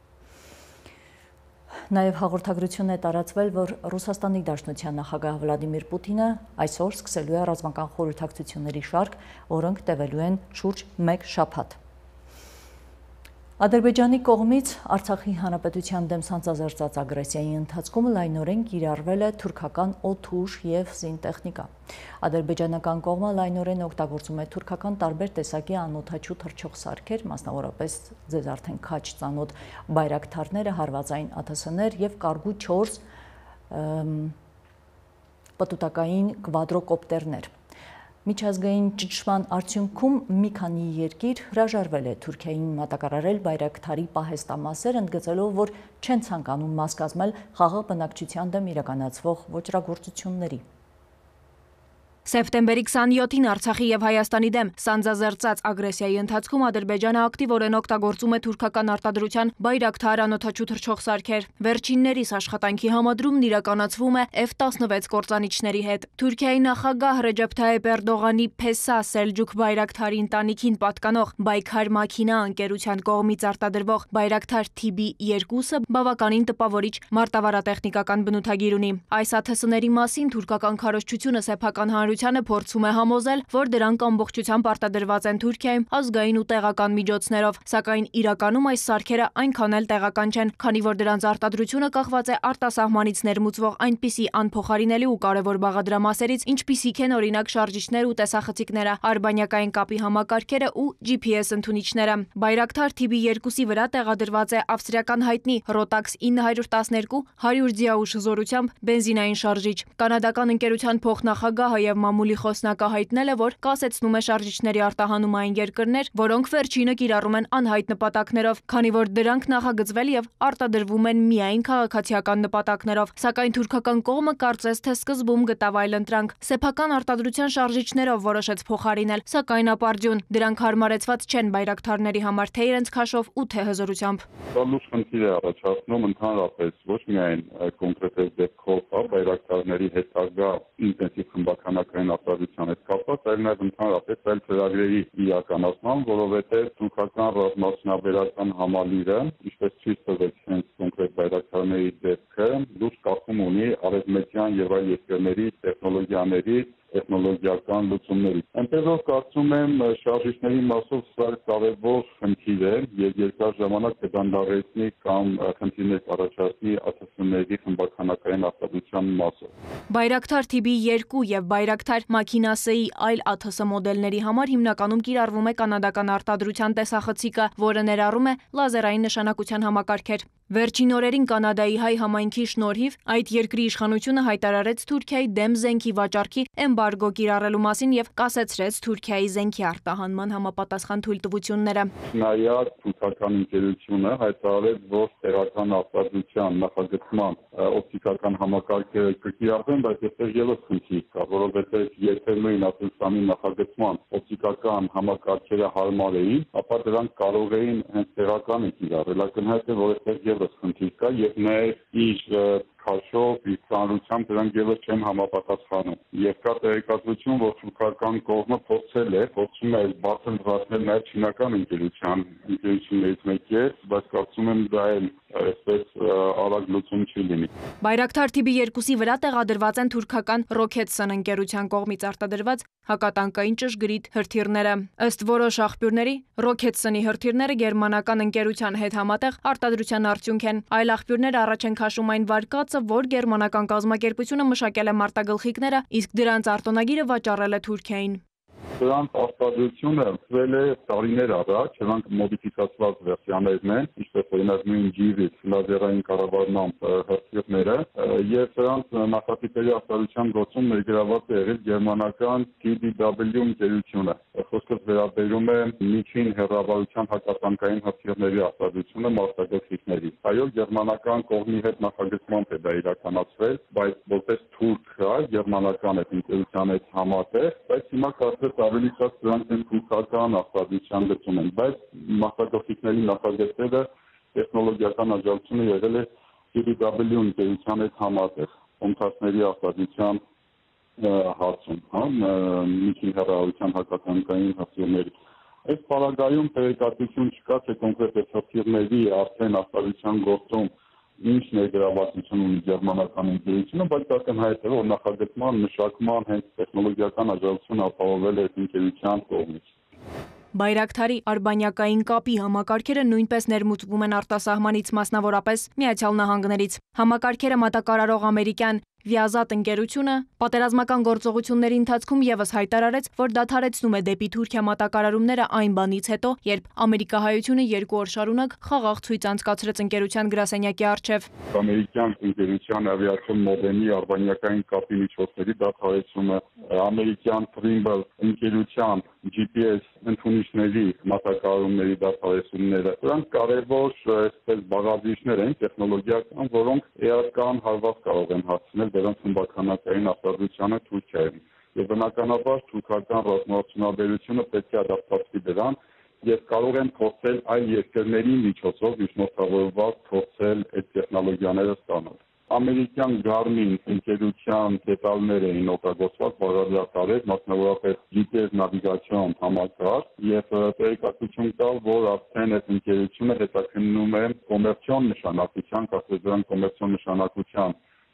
Նաև հաղորդագրություն է տարածվել, որ Ռուսաստանի Դաշնության նախագահ Վլադիմիր Պուտինը այսօր սկսելու է ռազմական խորհրդակցությունների շարք, որոնք տևելու են շուրջ մեկ շաբաթ։ Ադրբեջանի կողմից Արցախի Հանրապետության դեմ սանձազերծած ագրեսիայի ընթացքում լայնորեն կիրառվել է թուրքական օդուժ եւ զինտեխնիկա։ Ադրբեջանական կողմը լայնորեն օգտագործում է թուրքական տարբեր տեսակի անօդաչու թռչող սարքեր, մասնավորապես ձեզ արդեն քաջ ծանոթ բայրակթարները, հարվածային ա թե ես-ներ եւ կարգու չորս պտուտակային կվադրոկոպտերներ։ Միջազգային ճնշման արդյունքում մի քանի երկիր հրաժարվել է Թուրքիային մատակարարել բայրակթարի պահեստամասեր, ընդգծելով, որ չեն ցանկանում մաս կազմել խաղաղ բնակչության դեմ իրականացվող ոճրագործությունների։ Սեպտեմբերի քսանյոթին Արցախի եւ Հայաստանի դեմ սանձազերծած ագրեսիայի ընթացքում Ադրբեջանը ակտիվորեն օգտագործում է թուրքական արտադրության բայրակթար անօդաչու թռչող սարքեր։ Վերջիններիս աշխատանքի համադրումն իրականացվում է F տասնվեց կործանիչների հետ։ Թուրքիայի նախագահ Ռեջեփ Թայիփ Էրդողանի Փեսա Սելջուկ բայրակթարի ընտանիքին պատկանող Բայքար Մաքինա ընկերության կողմից արտադրվող բայրակթար T B երկուսը բավականին տպավորիչ մարտավարատեխնիկական բնութագիր ունի։ Այս ա թե ես-ների մասին թուրքական քարոզչությունը սեփական Նախարարությունը փորձում է համոզել, որ դրանք ամբողջությամբ արտադրված են Թուրքիայում ազգային ու տեղական միջոցներով, սակայն իրականում այս սարքերը այնքան էլ տեղական չեն, քանի որ դրանց արտադրությունը կախված է արտասահմանից ներմուծվող այնպիսի անփոխարինելի ու կարևոր բաղադրամասերից, ինչպիսիք են օրինակ շարժիչներ ու տեսախցիկները, արբանյակային կապի համակարգերը ու G P S ընդունիչները։ Բայրակթար T B երկուսի վրա տեղադրված է ավստրիական հայտնի Rotax ինը տասներկու հարյուր ձիաուժ զորությամբ բենզինային շարժիչ։ Կանադական ընկերության փոխնախագահը եւ մամուլի խոսնակը հայտնել է, որ կասեցնում է շարժիչների արտահանումը այն երկրներ, որոնք վերջինը կիրառում են անհայտ նպատակներով, քանի որ դրանք նախագծվել եւ արտադրվում են միայն քաղաքացիական նպատակներով, սակայն թուրքական կողմը կարծես թե սկզբում գտավ այլ ընտրանք։ Սեփական արտադրության շարժիչներով որոշեց փոխարինել, սակայն ապարդյուն, դրանք հարմարեցված չեն բայրակթարների համար թե իրենց քաշով ու թե հզորությամբ։ Լուրջ խնդիր է առաջացնում ընդհանրապես ոչ միայն կոնկրետ դեպքով բայրակթարների հետագա ինտենսիվ խմբականային արտադրության հետ կապված, այլ նաև ընդհանրապես այլ ծրագրերի իրականացման, որովհետև թուրքական ռազմաճնաբերական համալիրը, ինչպես ցույց տվեց հենց կոնկրետ բայրակթարների դեպքը, լուրջ կապում ունի արևմտյան եւ այլ երկրների տեխնոլոգիաների տեխնոլոգիական լուծումների։ Այնպես որ կարծում եմ շարժիչների մասով սա կարևոր խնդիր է եւ երկար ժամանակ կդանդաղեցնի կամ խնդիրներ կառաջացնի A T S-ների խմբականային արտադրության մասով։ Բայրակթար T B երկու եւ Բայրակթար Մաքինասեի այլ A T S մոդելների համար հիմնականում կիրառվում է կանադական արտադրության տեսախցիկը, որը ներառում է լազերային նշանակության համակարգեր։ Վերջին օրերին Կանադայի հայ համայնքի շնորհիվ այդ երկրի իշխանությունը հայտարարեց Թուրքիայի դեմ զենքի վաճառքի էմբարգո կիրառելու մասին եւ կասեցրեց Թուրքիայի զենքի արտահանման համապատասխան թույլտվությունները։ Նաեւ թուրքական ընկերությունը հայտարարեց, որ տեղական արտադրության նախագծման օպտիկական համակարգերը կկիրառվեն, բայց այստեղ եւս խնդիր կա, որովհետեւ եթե նույն արտադրության նախագծման օպտիկական համակարգերը հարմար էին, ապա դրանք կարող էին հենց տեղական կիրառել։ Ակնհայտ է, որ այստեղ եւս խնդիր կա եւ նաեւ իր քաշով իր ծանրությամբ դրանք եւս չեն համապատասխանում։ Եվ կա տեղեկատվություն, որ թուրքական կողմը փորձել է, փորձում է բացատրել նաեւ չինական ընկերության ընկերություններից մեկի հետ, բայց կարծում եմ դա էլ այսպես արագ լուծում չի լինի։ Բայրակթար T B երկուսի վրա տեղադրված են թուրքական Roketsan ընկերության կողմից արտադրված հակատանկային ճշգրիտ հրթիռները։ Ըստ որոշ աղբյուրների, Roketsan-ի հրթիռները գերմանական ընկերության հետ համատեղ արտադրության արդյունք են։ Այլ աղբյուրներ առաջ են քաշում այն վարկածը, որ գերմանական կազմակերպությունը մշակել է մարտագլխիկները, իսկ դրանց արտոնագիրը վաճառել է Թուրքիային։ Դրանց արտադրությունը սկսվել է տարիներ առաջ, դրանք մոդիֆիկացված վերսիաներն են, ինչպես օրինակ նույն G V լազերային կառավարմամբ հրթիռները, եւ դրանց նախատիպերի արտադրության գործում ներգրաված է եղել գերմանական T D W ընկերությունը։ Խոսքը վերաբերում է միջին հեռավարության հակատանկային հրթիռների արտադրությունը մարտագլխիկների։ Այո, գերմանական կողմի հետ նախագծմամբ է դա իրականացվել, բայց որպես թուրք, գերմանական այդ ընկերության հետ համատեղ, բայց հիմա կարծես ավելի շատ դրանք են թուրքական արտադրության գծում են, բայց մարտագլխիկների նախագծերը տեխնոլոգիական աջակցությունը եղել է T D W ընկերության հետ համատեղ կոմպակտների արտադրության հարցում, հա, միջին հեռավորության հակատանկային հրթիռների։ Այս պարագայում տեղեկատվություն չկա, թե կոնկրետ այս հրթիռների արդեն արտադրության գործում ինչ ներգրավվածություն ունի գերմանական ընկերությունը, բայց ակնհայտ է, որ նախագծման, մշակման հենց տեխնոլոգիական աջակցություն ապահովել է ընկերության կողմից։ Բայրակթարի արբանյակային կապի համակարգերը նույնպես ներմուծվում են արտասահմանից, մասնավորապես Միացյալ Նահանգներից։ Համակարգերը մատակարարող ամերիկյան Վիազատ ընկերությունը պատերազմական գործողությունների ընթացքում եւս հայտարարեց, որ դադարեցնում է դեպի Թուրքիա մատակարարումները այն բանից հետո, երբ ամերիկահայությունը երկու օր շարունակ խաղաղ ցույց անցկացրեց ընկերության գրասենյակի առջև։ Ամերիկյան ընկերության ավիացիոն մոդեմի արբանյակային կապի միջոցների դադարեցումը, ամերիկյան Trimble ընկերության G P S ընդունիչների մատակարարումների դադարեցումները, դրանք կարևոր այսպես բաղադրիչներ են տեխնոլոգիական, որոնք էական հարված կարող են հասցնել դրանց խմբականային արտադրությանը Թուրքիայում։ Եվ բնականաբար թուրքական ռազմաճնաբերությունը պետք է ադապտացվի դրան եւ կարող են փորձել այլ երկրների միջոցով միջնորդավորված փորձել այդ տեխնոլոգիաները ստանալ։ Ամերիկյան Garmin ընկերության դետալներ էին օգտագործված բաղադրատարեր, մասնավորապես G P S նավիգացիոն համակարգ եւ տեղեկատվություն կա, որ արդեն այդ ընկերությունը հետաքննում է կոմերցիոն նշանակության, կասես դրան կոմերցիոն նշանակության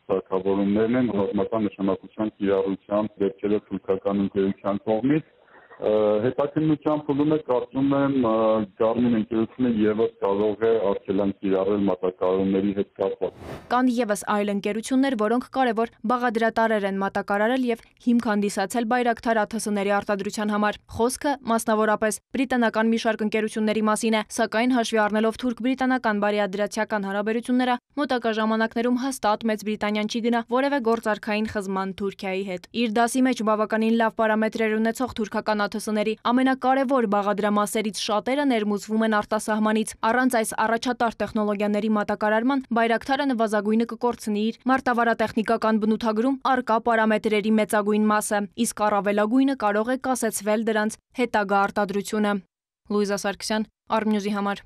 սարքավորումներն են ռազմական նշանակության կիրառության դեպքերը թուրքական ընկերության կողմից։ Հետաքննության փուլում է կարծում եմ Garmin ընկերությունը եւս կարող է արգելանք կիրառել մատակարարումների հետ կապված։ Կան եւս այլ ընկերություններ, որոնք կարևոր բաղադրատարեր են մատակարարել եւ հիմք հանդիսացել Բայրակթար ԱԹՍ-ների արտադրության համար։ Խոսքը մասնավորապես բրիտանական մի շարք ընկերությունների մասին է, սակայն հաշվի առնելով թուրք-բրիտանական բարեադրացիական հարաբերությունները, մոտակա ժամանակներում հաստատ Մեծ Բրիտանիան չի գնա որևէ գործարքային խզման Թուրքիայի հետ։ Իր դասի մեջ բավականին լավ պարամետրեր ունեցող թուրքական ԱԹՍ-ների ամենակարևոր բաղադրամասերից շատերը ներմուծվում են արտասահմանից։ Առանց այս առաջատար տեխնոլոգիաների մատակարարման Բայրակթարը նվազագույնը կկորցնի իր մարտավարատեխնիկական բնութագրում առկա պարամետրերի մեծագույն մասը, իսկ առավելագույնը կարող է կասեցվել դրանց հետագա արտադրությունը։ Լուիզա Սարգսյան, Արմնյուզի համար։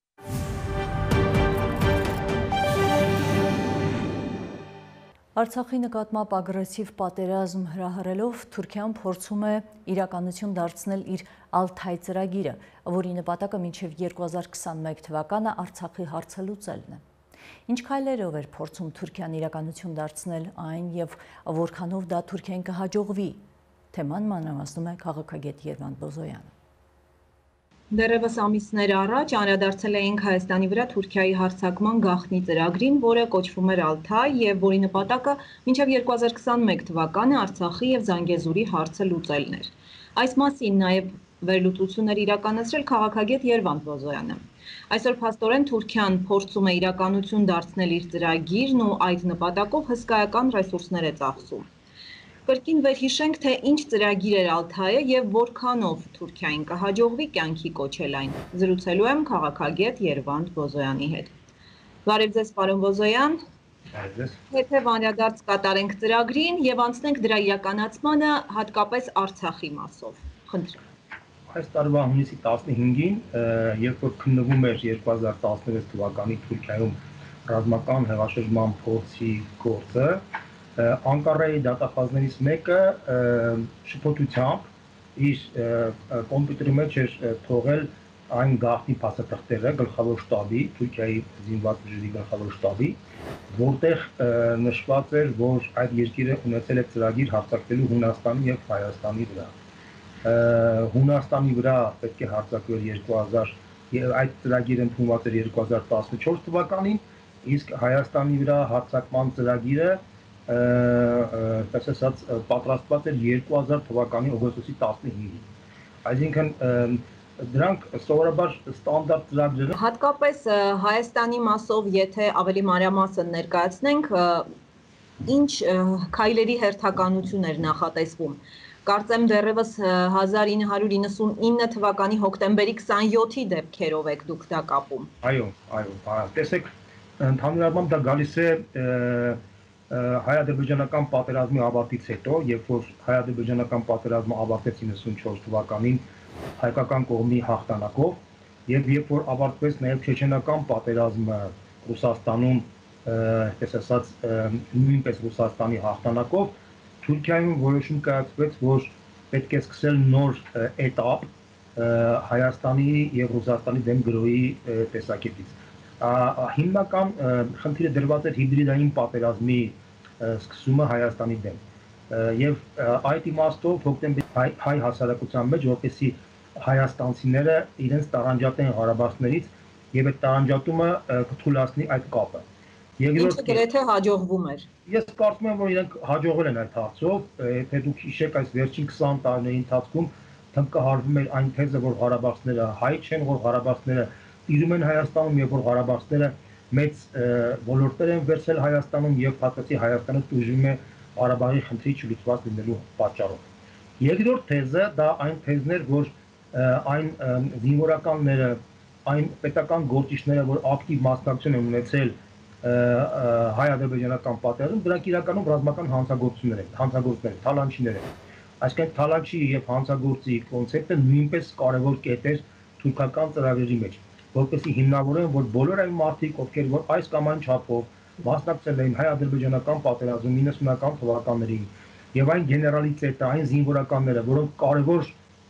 Արցախի նկատմամբ ագրեսիվ պատերազմ հրահրելով Թուրքիան փորձում է իրականություն դարձնել իր Ալթայ ծրագիրը, որի նպատակը մինչև երկու հազար քսանմեկ թվականը Արցախի հարցը լուծելն է։ Ինչ քայլերով էր փորձում Թուրքիան իրականություն դարձնել այն եւ որքանով դա Թուրքիային կհաջողվի։ Թեման մանրամասնում է քաղաքագետ Երվանդ Բոզոյանը։ Դեռևս ամիսներ առաջ անդրադարձել էինք Հայաստանի վրա Թուրքիայի հարձակման գաղտնի ծրագրին, որը կոչվում էր Ալթայ եւ որի նպատակը մինչեւ երկու հազար քսանմեկ թվականը Արցախի եւ Զանգեզուրի հարցը լուծելն էր։ Այս մասին նաեւ վերլուծություններ իրականացրել քաղաքագետ Երվանդ Բոզոյանը։ Այսօր փաստորեն Թուրքիան փորձում է իրականություն դարձնել իր ծրագիրն ու այդ նպատակով հսկայական ռեսուրսներ է ծախսում։ Կրկին վերհիշենք, թե ինչ ծրագիր էր Ալթայը եւ որքանով Թուրքիային կհաջողվի կյանքի կոչել այն։ Զրուցելու եմ քաղաքագետ Երվանդ Բոզոյանի հետ։ Բարև ձեզ, պարոն Բոզոյան։ Եթե անդրադարձ կատարենք ծրագրին եւ անցնենք դրա իրականացմանը, հատկապես Արցախի մասով։ Խնդրեմ։ Այս տարվա հունիսի տասնհինգին, երբ որ քննվում էր երկու հազար տասնվեց թվականի Թուրքիայում ռազմական հեղաշրջման փորձի գործը, Անկարայի դատախազներից մեկը շփոթությամբ իր կոմպյուտերի մեջ էր թողել այն գաղտնի փաստաթղթերը գլխավոր շտաբի, Թուրքիայի զինված ուժերի գլխավոր շտաբի, որտեղ նշված էր, որ այդ երկիրը ունեցել է ծրագիր հարձակվելու Հունաստանի եւ Հայաստանի վրա։ Հունաստանի վրա պետք է հարձակվեր երկու հազար եւ այդ ծրագիրը ընդունված էր երկու հազար տասնչորս թվականին, իսկ Հայաստանի վրա հարձակման ծրագիրը ասած պատրաստված էր երկու հազար թվականի օգոստոսի տասնհինգին։ Այսինքն դրանք սովորաբար ստանդարտ ծրագրեր են։ Հատկապես Հայաստանի մասով, եթե ավելի մանրամասն ներկայացնենք, ինչ քայլերի հերթականություն էր նախատեսվում։ Կարծեմ դեռևս հազար ինը հարյուր իննսունինը թվականի հոկտեմբերի քսանյոթի դեպքերով եք դուք դա կապում։ Այո, այո, տեսեք, ընդհանուր առմամբ դա գալիս է հայ-ադրբեջանական պատերազմի ավարտից հետո, երբ որ հայ-ադրբեջանական պատերազմը ավարտվեց իննսունչորս թվականին հայկական կողմի հաղթանակով, եւ երբ որ ավարտվեց նաեւ չեչենական պատերազմը Ռուսաստանում, այսպես ասած, նույնպես Ռուսաստանի հաղթանակով, Թուրքիայում որոշում կայացվեց, որ պետք է սկսել նոր էտապ Հայաստանի եւ Ռուսաստանի դեմ գրոհի տեսակետից։ Հիմնական խնդիրը դրված էր հիբրիդային պատերազմի սկսումը Հայաստանի դեմ եւ այդ իմաստով հոկտեմբերի հայ հասարակության մեջ որպեսզի հայաստանցիները իրենց տարանջատեն Ղարաբաղցիներից եւ այդ տարանջատումը կթույլատնի այդ կապը։ Ինչը գրեթե հաջողվում էր։ Ես կարծում եմ, որ իրենք հաջողել են այդ հարցով, եթե դուք հիշեք այս վերջին քսան տարիների ընթացքում թմկահարվում էր այն թեզը, որ Ղարաբաղցիները հայ չեն, որ Ղարաբաղցիները տիրում են Հայաստանում եւ որ Ղարաբաղցիները մեծ ոլորտներ են վերցել Հայաստանում եւ հատկացի Հայաստանը տուժում է Ղարաբաղի խնդրի չլուծված լինելու պատճառով։ Երկրորդ թեզը դա այն թեզն էր, որ այն զինվորականները, այն պետական գործիչները, որ ակտիվ մասնակցություն են ունեցել հայ-ադրբեջանական պատերազմում, դրանք իրականում ռազմական հանցագործություններ են, հանցագործներ, թալանչիներ են։ Այսինքն թալանչի եւ հանցագործի կոնցեպտը նույնպես կարևոր կետ էր թուրքական ծրագրերի մեջ, որպեսզի հիմնավորեն, որ բոլոր այն մարդիկ, ովքեր որ այս կամ այն չափով մասնակցել էին հայ-ադրբեջանական պատերազմում իննսունական թվականներին եւ այն գեներալիտետը, այն զինվորականները, որոնք կարևոր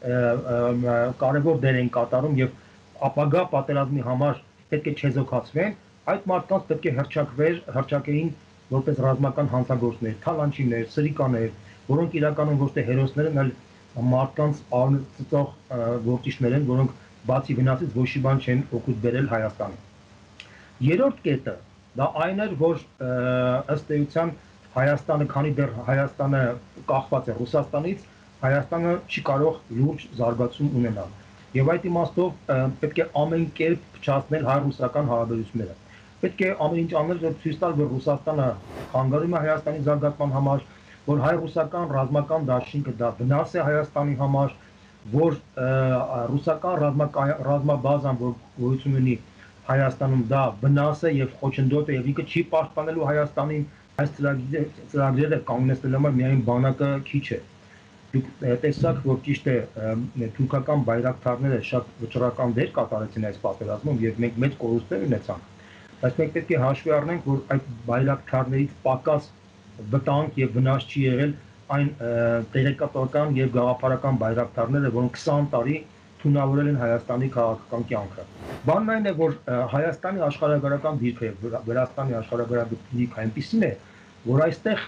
կարևոր դեր են կատարում եւ ապագա պատերազմի համար պետք է չեզոքացվեն, այդ մարդկանց պետք է հրճակվեր, հրճակեին որպես ռազմական հանցագործներ, թալանչիներ, սրիկաներ, որոնք իրականում ոչ թե հերոսներ են, այլ մարդկանց արնծծող գործիչներ են, որոնք բացի վնասից ոչ մի բան չեն օգուտ բերել Հայաստանին։ Երրորդ կետը դա այն էր, որ ըստ էության Հայաստանը, քանի դեռ Հայաստանը կախված է Ռուսաստանից, Հայաստանը չի կարող լուրջ զարգացում ունենալ։ Եվ այդ իմաստով պետք է ամեն կերպ փչացնել հայ-ռուսական հարաբերությունները։ Պետք է ամեն ինչ անել, որ ցույց տալ, որ Ռուսաստանը խանգարում է Հայաստանի զարգացման համար, որ հայ-ռուսական ռազմական դաշինքը դա վնաս է Հայաստանի համար, որ ռուսական ռազմաբազան, որ գոյություն ունի Հայաստանում, դա վնաս է եւ խոչընդոտ է եւ ինքը չի պաշտպանելու Հայաստանին, այս ծրագրերը կանգնեցնելու համար միայն բանակը քիչ է։ Դուք տեսաք, որ ճիշտ է թուրքական բայրակթարները շատ վճռական դեր կատարեցին այս պատերազմում եւ մենք մեծ կորուստներ ունեցանք։ Բայց մենք պետք է հաշվի առնենք, որ այդ բայրակթարներից պակաս վտանգ եւ վնաս չի եղել այն տեղեկատվական եւ գաղափարական բայրակթարները, որոնք քսան տարի թունավորել են Հայաստանի քաղաքական կյանքը։ Բանն այն է, որ Հայաստանի աշխարհագրական դիրքը եւ Վրաստանի աշխարհագրական դիրքը այնպեսին է, որ այստեղ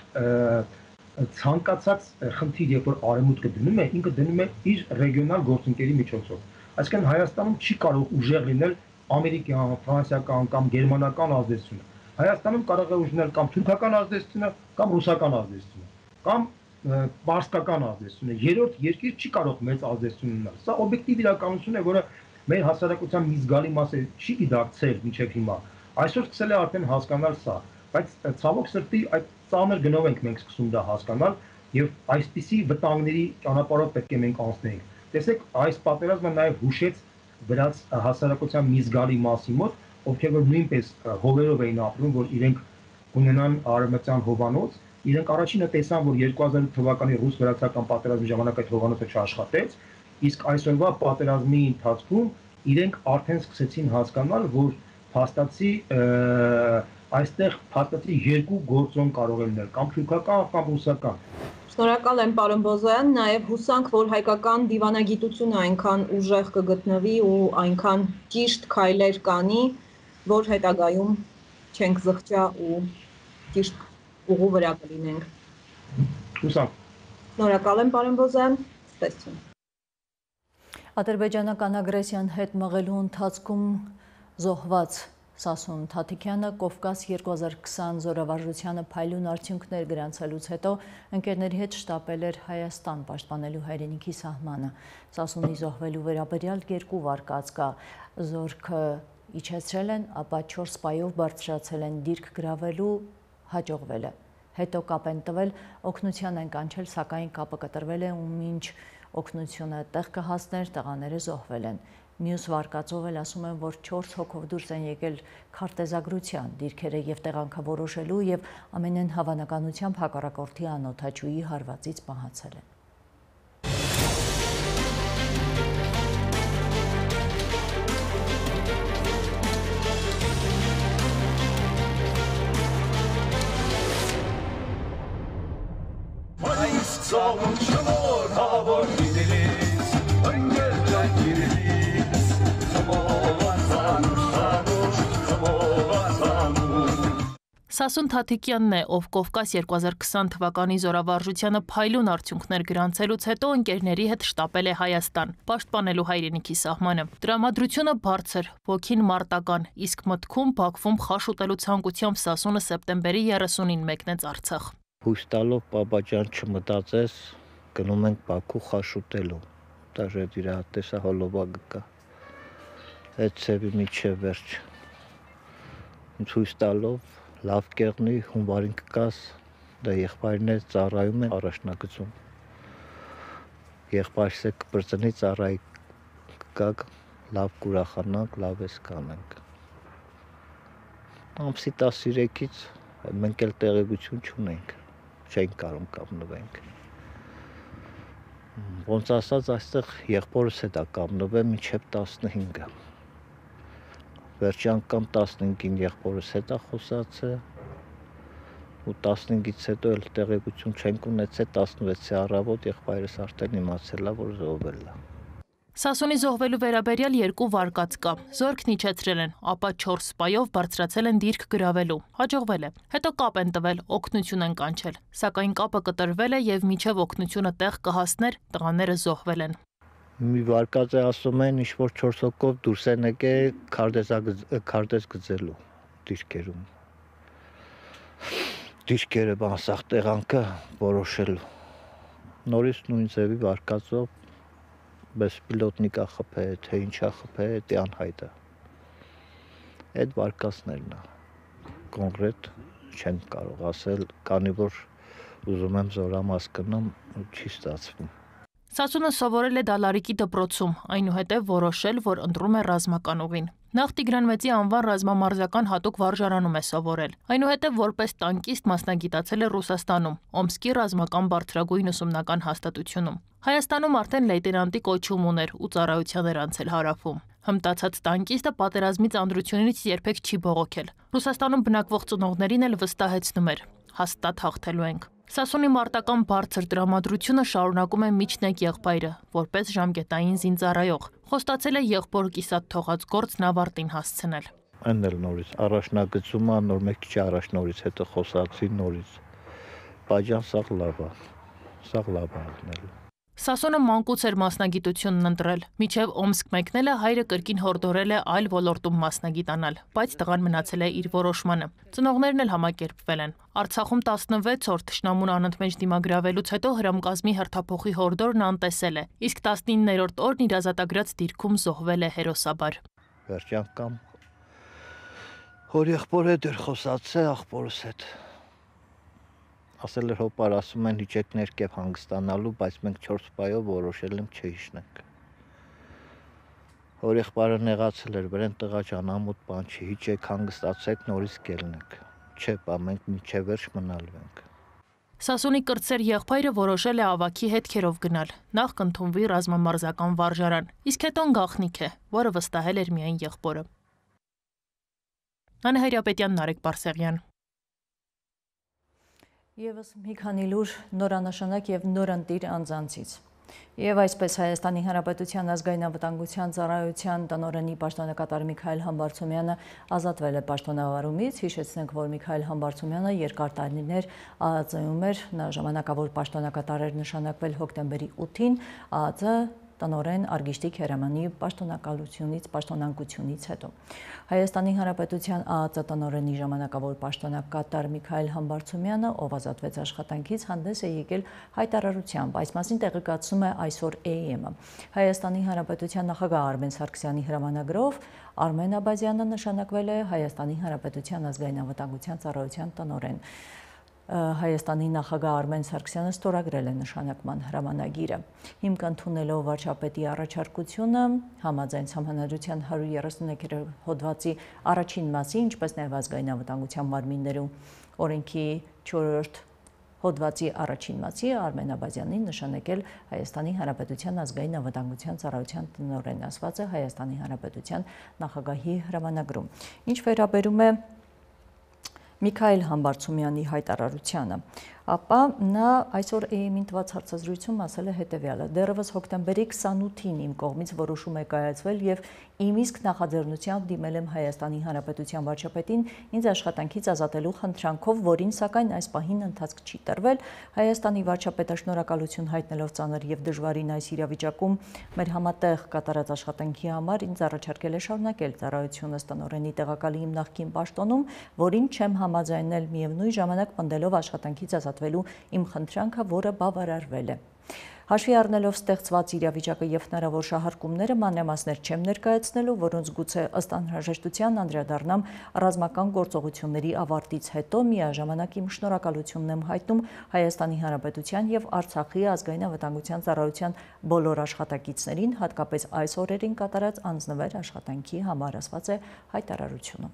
ցանկացած խնդիր, երբ որ արևմուտքը դնում է, ինքը դնում է իր ռեգիոնալ գործընկերի միջոցով։ Այսինքն Հայաստանում չի կարող ուժեղ լինել ամերիկյան, ֆրանսիական կամ գերմանական ազդեցությունը։ Հայաստանում կարող է ուժնել կամ թուրքական ազդեցությունը, կամ ռուսական ազդեցությունը, կամ պարսկական ազդեցությունը։ Երրորդ երկիր չի կարող մեծ ազդեցություն ունենալ։ Սա օբյեկտիվ իրականություն է, որը մեր հասարակության մի զգալի մասը չի դիտակցել մինչև հիմա։ Այսօր սկսել է արդեն հասկանալ սա, բայց ցավոք սրտի այդ ծանր գնով ենք մենք սկսում դա հասկանալ եւ այսպիսի վտանգների ճանապարհով պետք է մենք անցնենք։ Տեսեք, այս պատերազմը նաեւ հուշեց վրաց հասարակության մի զգալի մասի մոտ, ովքեր որ նույնպես հովերով էին ապրում, որ իրենք ունենան արևմտյան հովանոց, իրենք առաջինը տեսան, որ երկու հազար ութ թվականի ռուս-վրացական պատերազմի ժամանակ այդ հովանոցը չաշխատեց, իսկ այսօրվա պատերազմի ընթացքում իրենք արդեն սկսեցին հասկանալ, որ փաստացի այստեղ փաստացի երկու գործոն կարող է լինել, կամ թուրքական, կամ ռուսական։ Շնորհակալ եմ, պարոն Բոզոյան, նաև հուսանք, որ հայկական դիվանագիտությունը այնքան ուժեղ կգտնվի ու այնքան ճիշտ քայլեր կանի, որ հետագայում չենք զղջա ու ճիշտ ուղու վրա կլինենք։ Հուսանք։ Շնորհակալ եմ, պարոն Բոզոյան, ցտեսություն։ Ադրբեջանական ագրեսիան հետ մղելու ընթացքում զոհված Սասուն Թաթիկյանը Կովկաս երկու հազար քսան զորավարժությանը փայլուն արդյունքներ գրանցելուց հետո ընկերների հետ շտապել էր Հայաստան պաշտպանելու հայրենիքի սահմանը։ Սասունի զոհվելու վերաբերյալ երկու վարկած կա, զորքը իջեցրել են, ապա չորս պայով բարձրացել են դիրք գրավելու, հաջողվել է։ Հետո կապ են տվել, օգնության են կանչել, սակայն կապը կտրվել է ու մինչ օգնությունը տեղ կհասներ, տղաները զոհվել են։ Մյուս վարկածով էլ ասում են, որ չորս հոգով դուրս են եկել քարտեզագրության դիրքերը եւ տեղանքավորոշելու եւ ամենայն հավանականությամբ հակառակորդի անօթաչուի հարվածից մահացել են։ Սասուն Թաթիկյանն է, ով Կովկաս երկու հազար քսան թվականի զորավարժությանը փայլուն արդյունքներ գրանցելուց հետո ընկերների հետ շտապել է Հայաստան, պաշտպանելու հայրենիքի սահմանը։ Տրամադրությունը բարձր, ոգին մարտական, իսկ մտքում Բաքվում խաշ ուտելու ցանկությամբ Սասունը սեպտեմբերի երեսունին մեկնեց Արցախ։ Հույս տալով պապաջան չմտածես, գնում ենք Բաքու խաշ ուտելու։ Դաժե դրա տեսահոլովակը կա։ Այդ ծևի միջև վերջ։ Հույս տալով լավ կեղնի, հունվարին կգաս, դա եղբայրն է, ծառայում են առաջնագծում։ Եղբայրս է կպրծնի ծառայի կգակ, լավ կուրախանանք, լավ ես կանենք։ Ամսի տասներեքից մենք էլ տեղեկություն չունենք, չենք կարող կապնվենք։ Ոնց ասած, այստեղ եղբորս հետ է կապնվել մինչև տասնհինգը։ Վերջի անգամ տասնհինգին եղբորս հետ է խոսացել ու տասնհինգից հետո էլ տեղեկություն չենք ունեցել, տասնվեցի առավոտ եղբայրս արդեն իմացել է, որ զոհվել է։ Սասունի զոհվելու վերաբերյալ երկու վարկած կա։ Զորքն իջեցրել են, ապա չորս սպայով բարձրացել են դիրք գրավելու։ Հաջողվել է։ Հետո կապ են տվել, օգնություն են կանչել։ Սակայն կապը կտրվել է եւ միջև օգնությունը տեղ կհասներ, տղաները զոհվել են։ Մի վարկած է ասում են, ինչ որ չորս հոգով դուրս են եկել քարտեզ գծելու դիրքերում։ Դիրքերը բանսախ տեղանքը որոշելու։ Նորից նույն ձևի վարկածով բեսպիլոտնիկա խփե, թե ինչա խփե, դե անհայտ է։ Այդ վարկածներն է։ Կոնկրետ չեմ կարող ասել, քանի որ ուզում եմ զորամաս կնամ, չի ստացվում։ Սասունը սովորել է Դալարիկի դպրոցում, այնուհետև որոշել, որ ընտրում է ռազմական ուղին։ Նախ Տիգրան Մեծի անվան ռազմամարզական հատուկ վարժարանում է սովորել։ Այնուհետև որպես տանկիստ մասնագիտացել է Ռուսաստանում, Օմսկի ռազմական բարձրագույն ուսումնական հաստատությունում։ Հայաստանում արդեն լեյտենանտի կոչում ուներ ու ծառայության էր անցել Հարավում։ Հմտացած տանկիստը պատերազմի ծանրությունից երբեք չի բողոքել։ Ռուսաստանում բնակվող ծնողներին էլ վստահեցնում էր. հաստատ հաղթելու ենք։ Սասունի մարտական բարձր տրամադրությունը շարունակում է Միչնեկ եղբայրը, որպես ժամկետային զինծառայող։ Խոստացել է եղբոր կիսատ թողած գործն ավարտին հասցնել։ Այն էլ նորից առաջնագծումը, նոր մեկ քիչ առաջ նորից հետո խոսացի նորից։ Բաջան սաղ լավ է, սաղ լավ է ալնելու։ Սասունը մանկուց էր մասնագիտությունն ընտրել։ Միջև Օմսկ մեկնելը հայրը կրկին հորդորել է այլ ոլորտում մասնագիտանալ, բայց տղան մնացել է իր որոշմանը։ Ծնողներն էլ համակերպվել են։ Արցախում տասնվեց օր թշնամուն անընդմեջ դիմագրավելուց հետո հրամկազմի հերթափոխի հորդորն անտեսել է, իսկ տասնիններորդ օրն իր ազատագրած դիրքում զոհվել է հերոսաբար։ Վերջ անգամ հոր եղբոր հետ էր խոսացել աղբորս հետ։ Ասել էր հոպար ասում են հիջեք ներքև հանգստանալու, բայց մենք չորս սպայով որոշել ենք չհիշնենք։ Հոր եղբայրը նեղացել էր, վրեն տղա ջան, ամոթ բան չի, հիջեք հանգստացեք, նորից կելնենք։ Չէ, բա մենք մինչև վերջ մնալու ենք։ Սասունի կրտսեր եղբայրը որոշել է ավագի հետքերով գնալ, նախ կընդունվի ռազմամարզական վարժարան, իսկ հետո գաղտնիք է, որը վստահել էր միայն եղբորը։ Անե Հայրապետյան, Նարեկ Բարսեղյան։ Եվս մի քանի լուր նորանշանակ եւ նորընտիր անձանցից։ Եվ այսպես Հայաստանի Հանրապետության ազգային անվտանգության ծառայության տնօրենի պաշտոնակատար Միքայել Համբարձումյանը ազատվել է պաշտոնավարումից։ Հիշեցնենք, որ Միքայել Համբարձումյանը երկար տարիներ ԱԱԾ-ում էր, նա ժամանակավոր պաշտոնակատար էր նշանակվել հոկտեմբերի ութին, ԱԱԾ տնօրեն Արգիշտի Քերամանի պաշտոնակալությունից, պաշտոնանկությունից հետո։ Հայաստանի Հանրապետության ԱԱԾ տնօրենի ժամանակավոր պաշտոնակատար Միքայել Համբարձումյանը, ով ազատվեց աշխատանքից, հանդես է եկել հայտարարությամբ։ Այս մասին տեղեկացնում է այսօր Է Էմ-ը։ Հայաստանի Հանրապետության նախագահ Արմեն Սարգսյանի հրամանագրով Արմեն Աբազյանը նշանակվել է Հայաստանի Հանրապետության ազգային անվտանգության ծառայության տնօրեն։ Հայաստանի նախագահ Արմեն Սարգսյանը ստորագրել է նշանակման հրամանագիրը։ Հիմք ընդունելով վարչապետի առաջարկությունը համաձայն Սահմանադրության հարյուր երեսունութերորդ հոդվածի առաջին մասի, ինչպես նաև ազգային անվտանգության մարմիններու օրենքի չորրորդ հոդվածի առաջին մասի Արմեն Աբազյանին նշանակել Հայաստանի Հանրապետության ազգային անվտանգության ծառայության տնօրեն, ասված է Հայաստանի Հանրապետության նախագահի հրամանագրում։ Ինչ վերաբերում է Միքայել Համբարձումյանի հայտարարությանը, ապա նա այսօր Է Էմ-ին տված հարցազրույցում ասել է հետևյալը. դեռևս հոկտեմբերի քսանութին իմ կողմից որոշում է կայացվել եւ իմ իսկ նախաձեռնությամբ դիմել եմ Հայաստանի Հանրապետության վարչապետին ինձ աշխատանքից ազատելու խնդրանքով, որին սակայն այս պահին ընթացք չի տրվել։ Հայաստանի վարչապետը շնորհակալություն հայտնելով ծանր եւ դժվարին այս իրավիճակում մեր համատեղ կատարած աշխատանքի համար ինձ առաջարկել է շարունակել ծառայությունս տնօրենի տեղակալի իմ նախկին պաշտոնում, որին չեմ համաձայնել, միևնույն ժամանակ պնդելով աշխատանքից ազատվելու իմ խնդրանքը, որը բավարարվել է։ Հաշվի առնելով ստեղծված իրավիճակը եւ հնարավոր շահարկումները, մանրամասներ չեմ ներկայացնելու, որոնց գուցե ըստ անհրաժեշտության անդրադառնամ ռազմական գործողությունների ավարտից հետո, միաժամանակ իմ շնորհակալությունն եմ հայտնում Հայաստանի Հանրապետության եւ Արցախի ազգային անվտանգության ծառայության բոլոր աշխատակիցներին, հատկապես այս օրերին կատարած անձնվեր աշխատանքի համար, ասված է հայտարարությունում։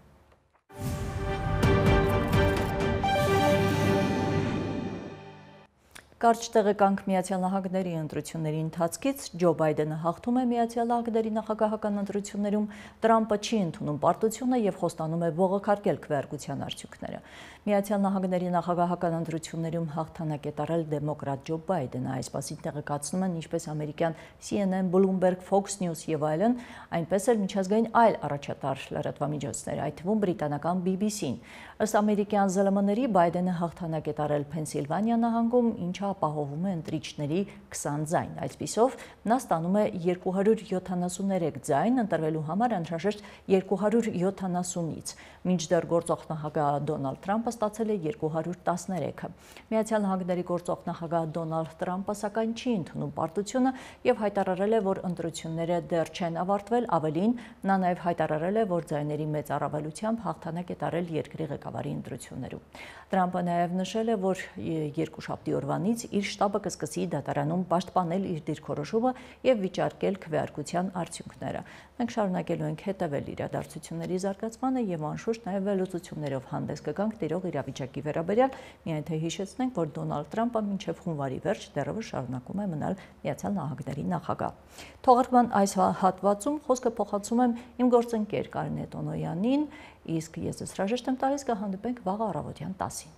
Կարճ տեղեկանք Միացյալ Նահանգների ընտրությունների ընթացքից, Ջո Բայդենը հաղթում է Միացյալ Նահանգների նախագահական ընտրություններում, Տրամպը չի ընդունում պարտությունը եւ խոստանում է բողոքարկել քվեարկության արդյունքները։ Միացյալ Նահանգների նախագահական ընտրություններում հաղթանակ է տարել դեմոկրատ Ջո Բայդենը, այս մասին տեղեկացնում են ինչպես ամերիկյան C N N, Bloomberg, Fox News եւ այլն, այնպես էլ միջազգային այլ առաջատար լրատվամիջոցներ, այդ թվում բրիտանական B B C-ն։ Ըստ ամերիկյան Զ L M-ների Բայդենը հաղթանակ է տարել Փենսիլվանիա նահանգում, ինչը ապահովում է ընտրիչների քսան ձայն։ Այսպիսով նա ստանում է երկու հարյուր յոթանասուններեք ձայն, ընտրվելու համար անհրաժեշտ երկու հարյուր յոթանասունից։ Մինչդեռ գործող նախագահ Դոնալդ Թրամփը ստացել է երկու հարյուր տասներեքը։ Միացյալ Նահանգների գործող նախագահ Դոնալդ Թրամփը սակայն չի ընդունում պարտությունը եւ հայտարարել է, որ ընտրությունները դեռ չեն ավարտվել, ավելին նա նաեւ հայտարարել է, որ ձայների մեծ առավելությամբ հաղթանակ է տարել երկրի ղեկավարի ընտրություններում։ Թրամփը նաեւ նշել է, որ երկուշաբթի օրվանից իր շտաբը կսկսի դատարանում պաշտպանել իր դիրքորոշումը եւ վիճարկել քվեարկության արդյունքները։ Մենք շարունակելու ենք հետևել իրադարձությունների զարգացմանը եւ անշուշտ նաեւ վերլուծություններով հանդես կգանք տիրող իրավիճակի վերաբերյալ, միայն թե հիշեցնենք, որ Դոնալդ Թրամփը մինչև հունվարի վերջ դեռևս շարունակում է մնալ Միացյալ Նահանգների նախագահ։ Թողարկման այս հատվածում խոսքը փոխանցում եմ իմ գործընկեր Կարինե Տոնոյանին, իսկ ես ձեզ հրաժեշտ եմ տալիս, կհանդիպենք վաղ առավոտյան տասին։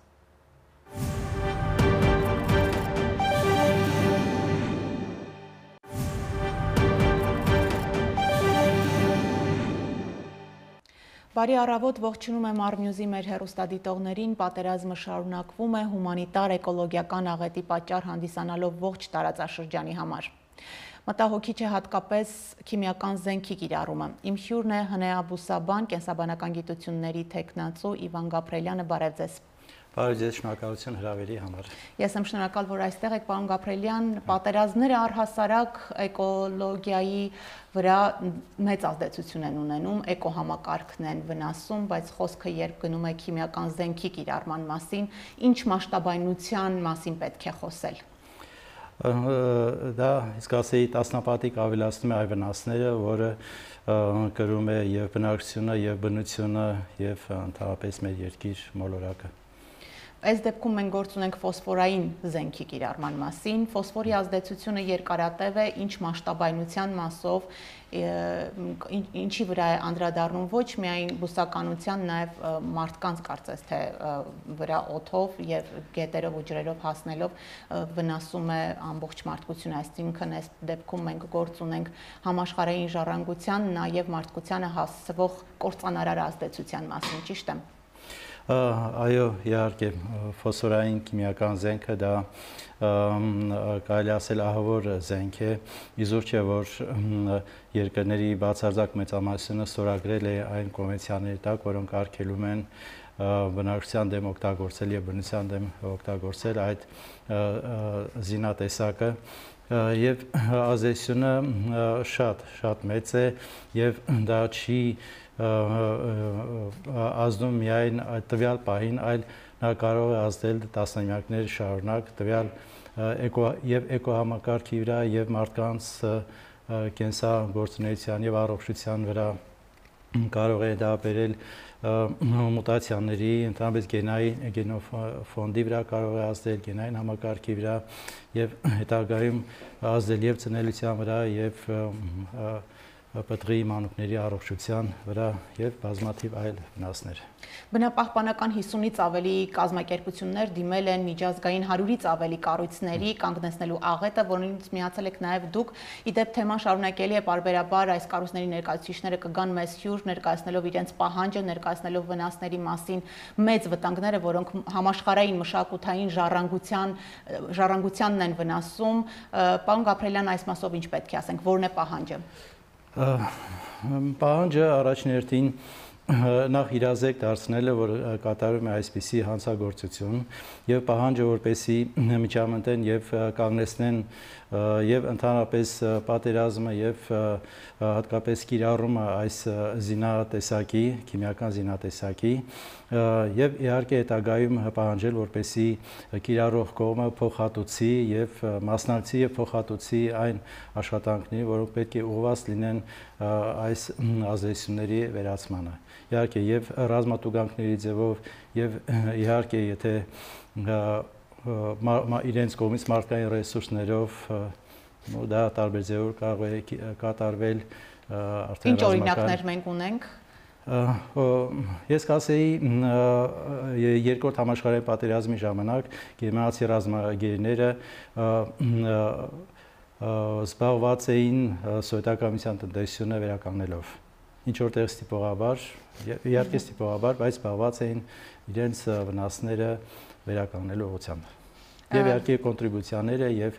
Բարի առավոտ, ողջունում եմ Արմյուզի մեր հեռուստադիտողներին, պատերազմը շարունակվում է հումանիտար էկոլոգիական աղետի պատճառ հանդիսանալով ողջ տարածաշրջանի համար։ Մտահոգիչ է հատկապես քիմիական զենքի կիրառումը։ Իմ հյուրն է Հնե Աբուսաբան, կենսաբանական գիտությունների թեկնածու Իվան Գաբրելյանը, բարև ձեզ։ Բարև ձեզ, շնորհակալություն հրավերի համար։ Ես եմ շնորհակալ, որ այստեղ եք, պարոն Գաբրելյան, պատերազմները առհասարակ էկոլոգիայի վրա մեծ ազդեցություն են ունենում, էկոհամակարգն են վնասում, բայց խոսքը երբ գնում է քիմիական զենքի կիրառման մասին, ինչ մասշտաբայնության մասին պետք է խոսել։ Դա իսկ ասեի տասնապատիկ ավելացնում է այ վնասները, որը կրում է եւ բնակչությունը, եւ բնությունը, եւ ընդհանրապես մեր երկիր մոլորակը։ Այս դեպքում մենք գործ ունենք ֆոսֆորային զենքի կիրառման մասին, ֆոսֆորի ազդեցությունը երկարատև է, ինչ մասշտաբայնության մասով, ինչի վրա է անդրադառնում ոչ միայն բուսականության, նաև մարդկանց կարծես թե վրա օդով եւ գետերով ու ջրերով հասնելով վնասում է ամբողջ մարդկությունը, այսինքն այս դեպքում մենք գործ ունենք համաշխարհային ժառանգության, նաև մարդկությանը հասցվող կործանարար ազդեցության մասին, ճիշտ է։ Այո, իհարկե, ֆոսֆորային քիմիական զենքը դա կարելի ասել ահավոր զենք է, իզուր չէ, որ երկրների բացարձակ մեծամասնությունը ստորագրել է այն կոնվենցիաների տակ, որոնք արգելում են բնակչության դեմ օգտագործել եւ բնության դեմ օգտագործել այդ զինատեսակը եւ ազդեցությունը շատ շատ մեծ է եւ դա չի ազդում միայն այդ տվյալ պահին, այլ նա կարող է ազդել տասնամյակներ շարունակ տվյալ եւ էկոհամակարգի վրա եւ մարդկանց կենսագործունեության եւ առողջության վրա կարող է դա բերել մուտացիաների, ընդհանրապես գենային գենոֆոնդի վրա կարող է ազդել, գենային համակարգի վրա եւ հետագայում ազդել եւ ծնելիության վրա եւ պտղի մանուկների առողջության վրա եւ բազմաթիվ այլ վնասներ։ Բնապահպանական հիսունից ավելի կազմակերպություններ դիմել են միջազգային հարյուրից ավելի կառույցների կանգնեցնելու աղետը, որոնց միացել եք նաև դուք։ Իդեպ թեման շարունակելի է պարբերաբար, այս կառույցների ներկայացուցիչները կգան մեզ հյուր, ներկայացնելով իրենց պահանջը, ներկայացնելով վնասների մասին մեծ վտանգները, որոնք համաշխարհային մշակութային ժառանգության ժառանգությանն են վնասում։ Պարոն Գաբրելյան, այս մասով ինչ պետք է ասենք, որն է պահանջը։ Պահանջը առաջներտին նախ իրազեկ դարձնելը, որ կատարում է այսպիսի հանցագործություն եւ պահանջը որպեսի միջամտեն եւ կանգնեցնեն եւ ընդհանրապես պատերազմը եւ հատկապես կիրառումը այս զինատեսակի, քիմիական զինատեսակի եւ իհարկե հետագայում պահանջել, որպեսի կիրառող կողմը փոխհատուցի եւ մասնակցի եւ փոխհատուցի այն աշխատանքների, որոնք պետք է ուղղված լինեն այս ազդեցությունների վերացմանը։ Իհարկե եւ ռազմատուգանքների ձևով եւ իհարկե եթե իրենց կողմից մարդկային ռեսուրսներով դա տարբեր ձևով կարող է կատարվել արդեն Ինչ օրինակներ մենք ունենք։ Ես կասեի երկրորդ համաշխարհային պատերազմի ժամանակ գերմանացի ռազմագերիները զբաղված էին սովետական տնտեսությունը վերականգնելով։ Ինչ որտեղ ստիպողաբար, իհարկե ստիպողաբար, բայց զբաղված էին իրենց վնասները վերականգնելու ուղղությամբ։ Եվ իհարկե կոնտրիբուցիաները եւ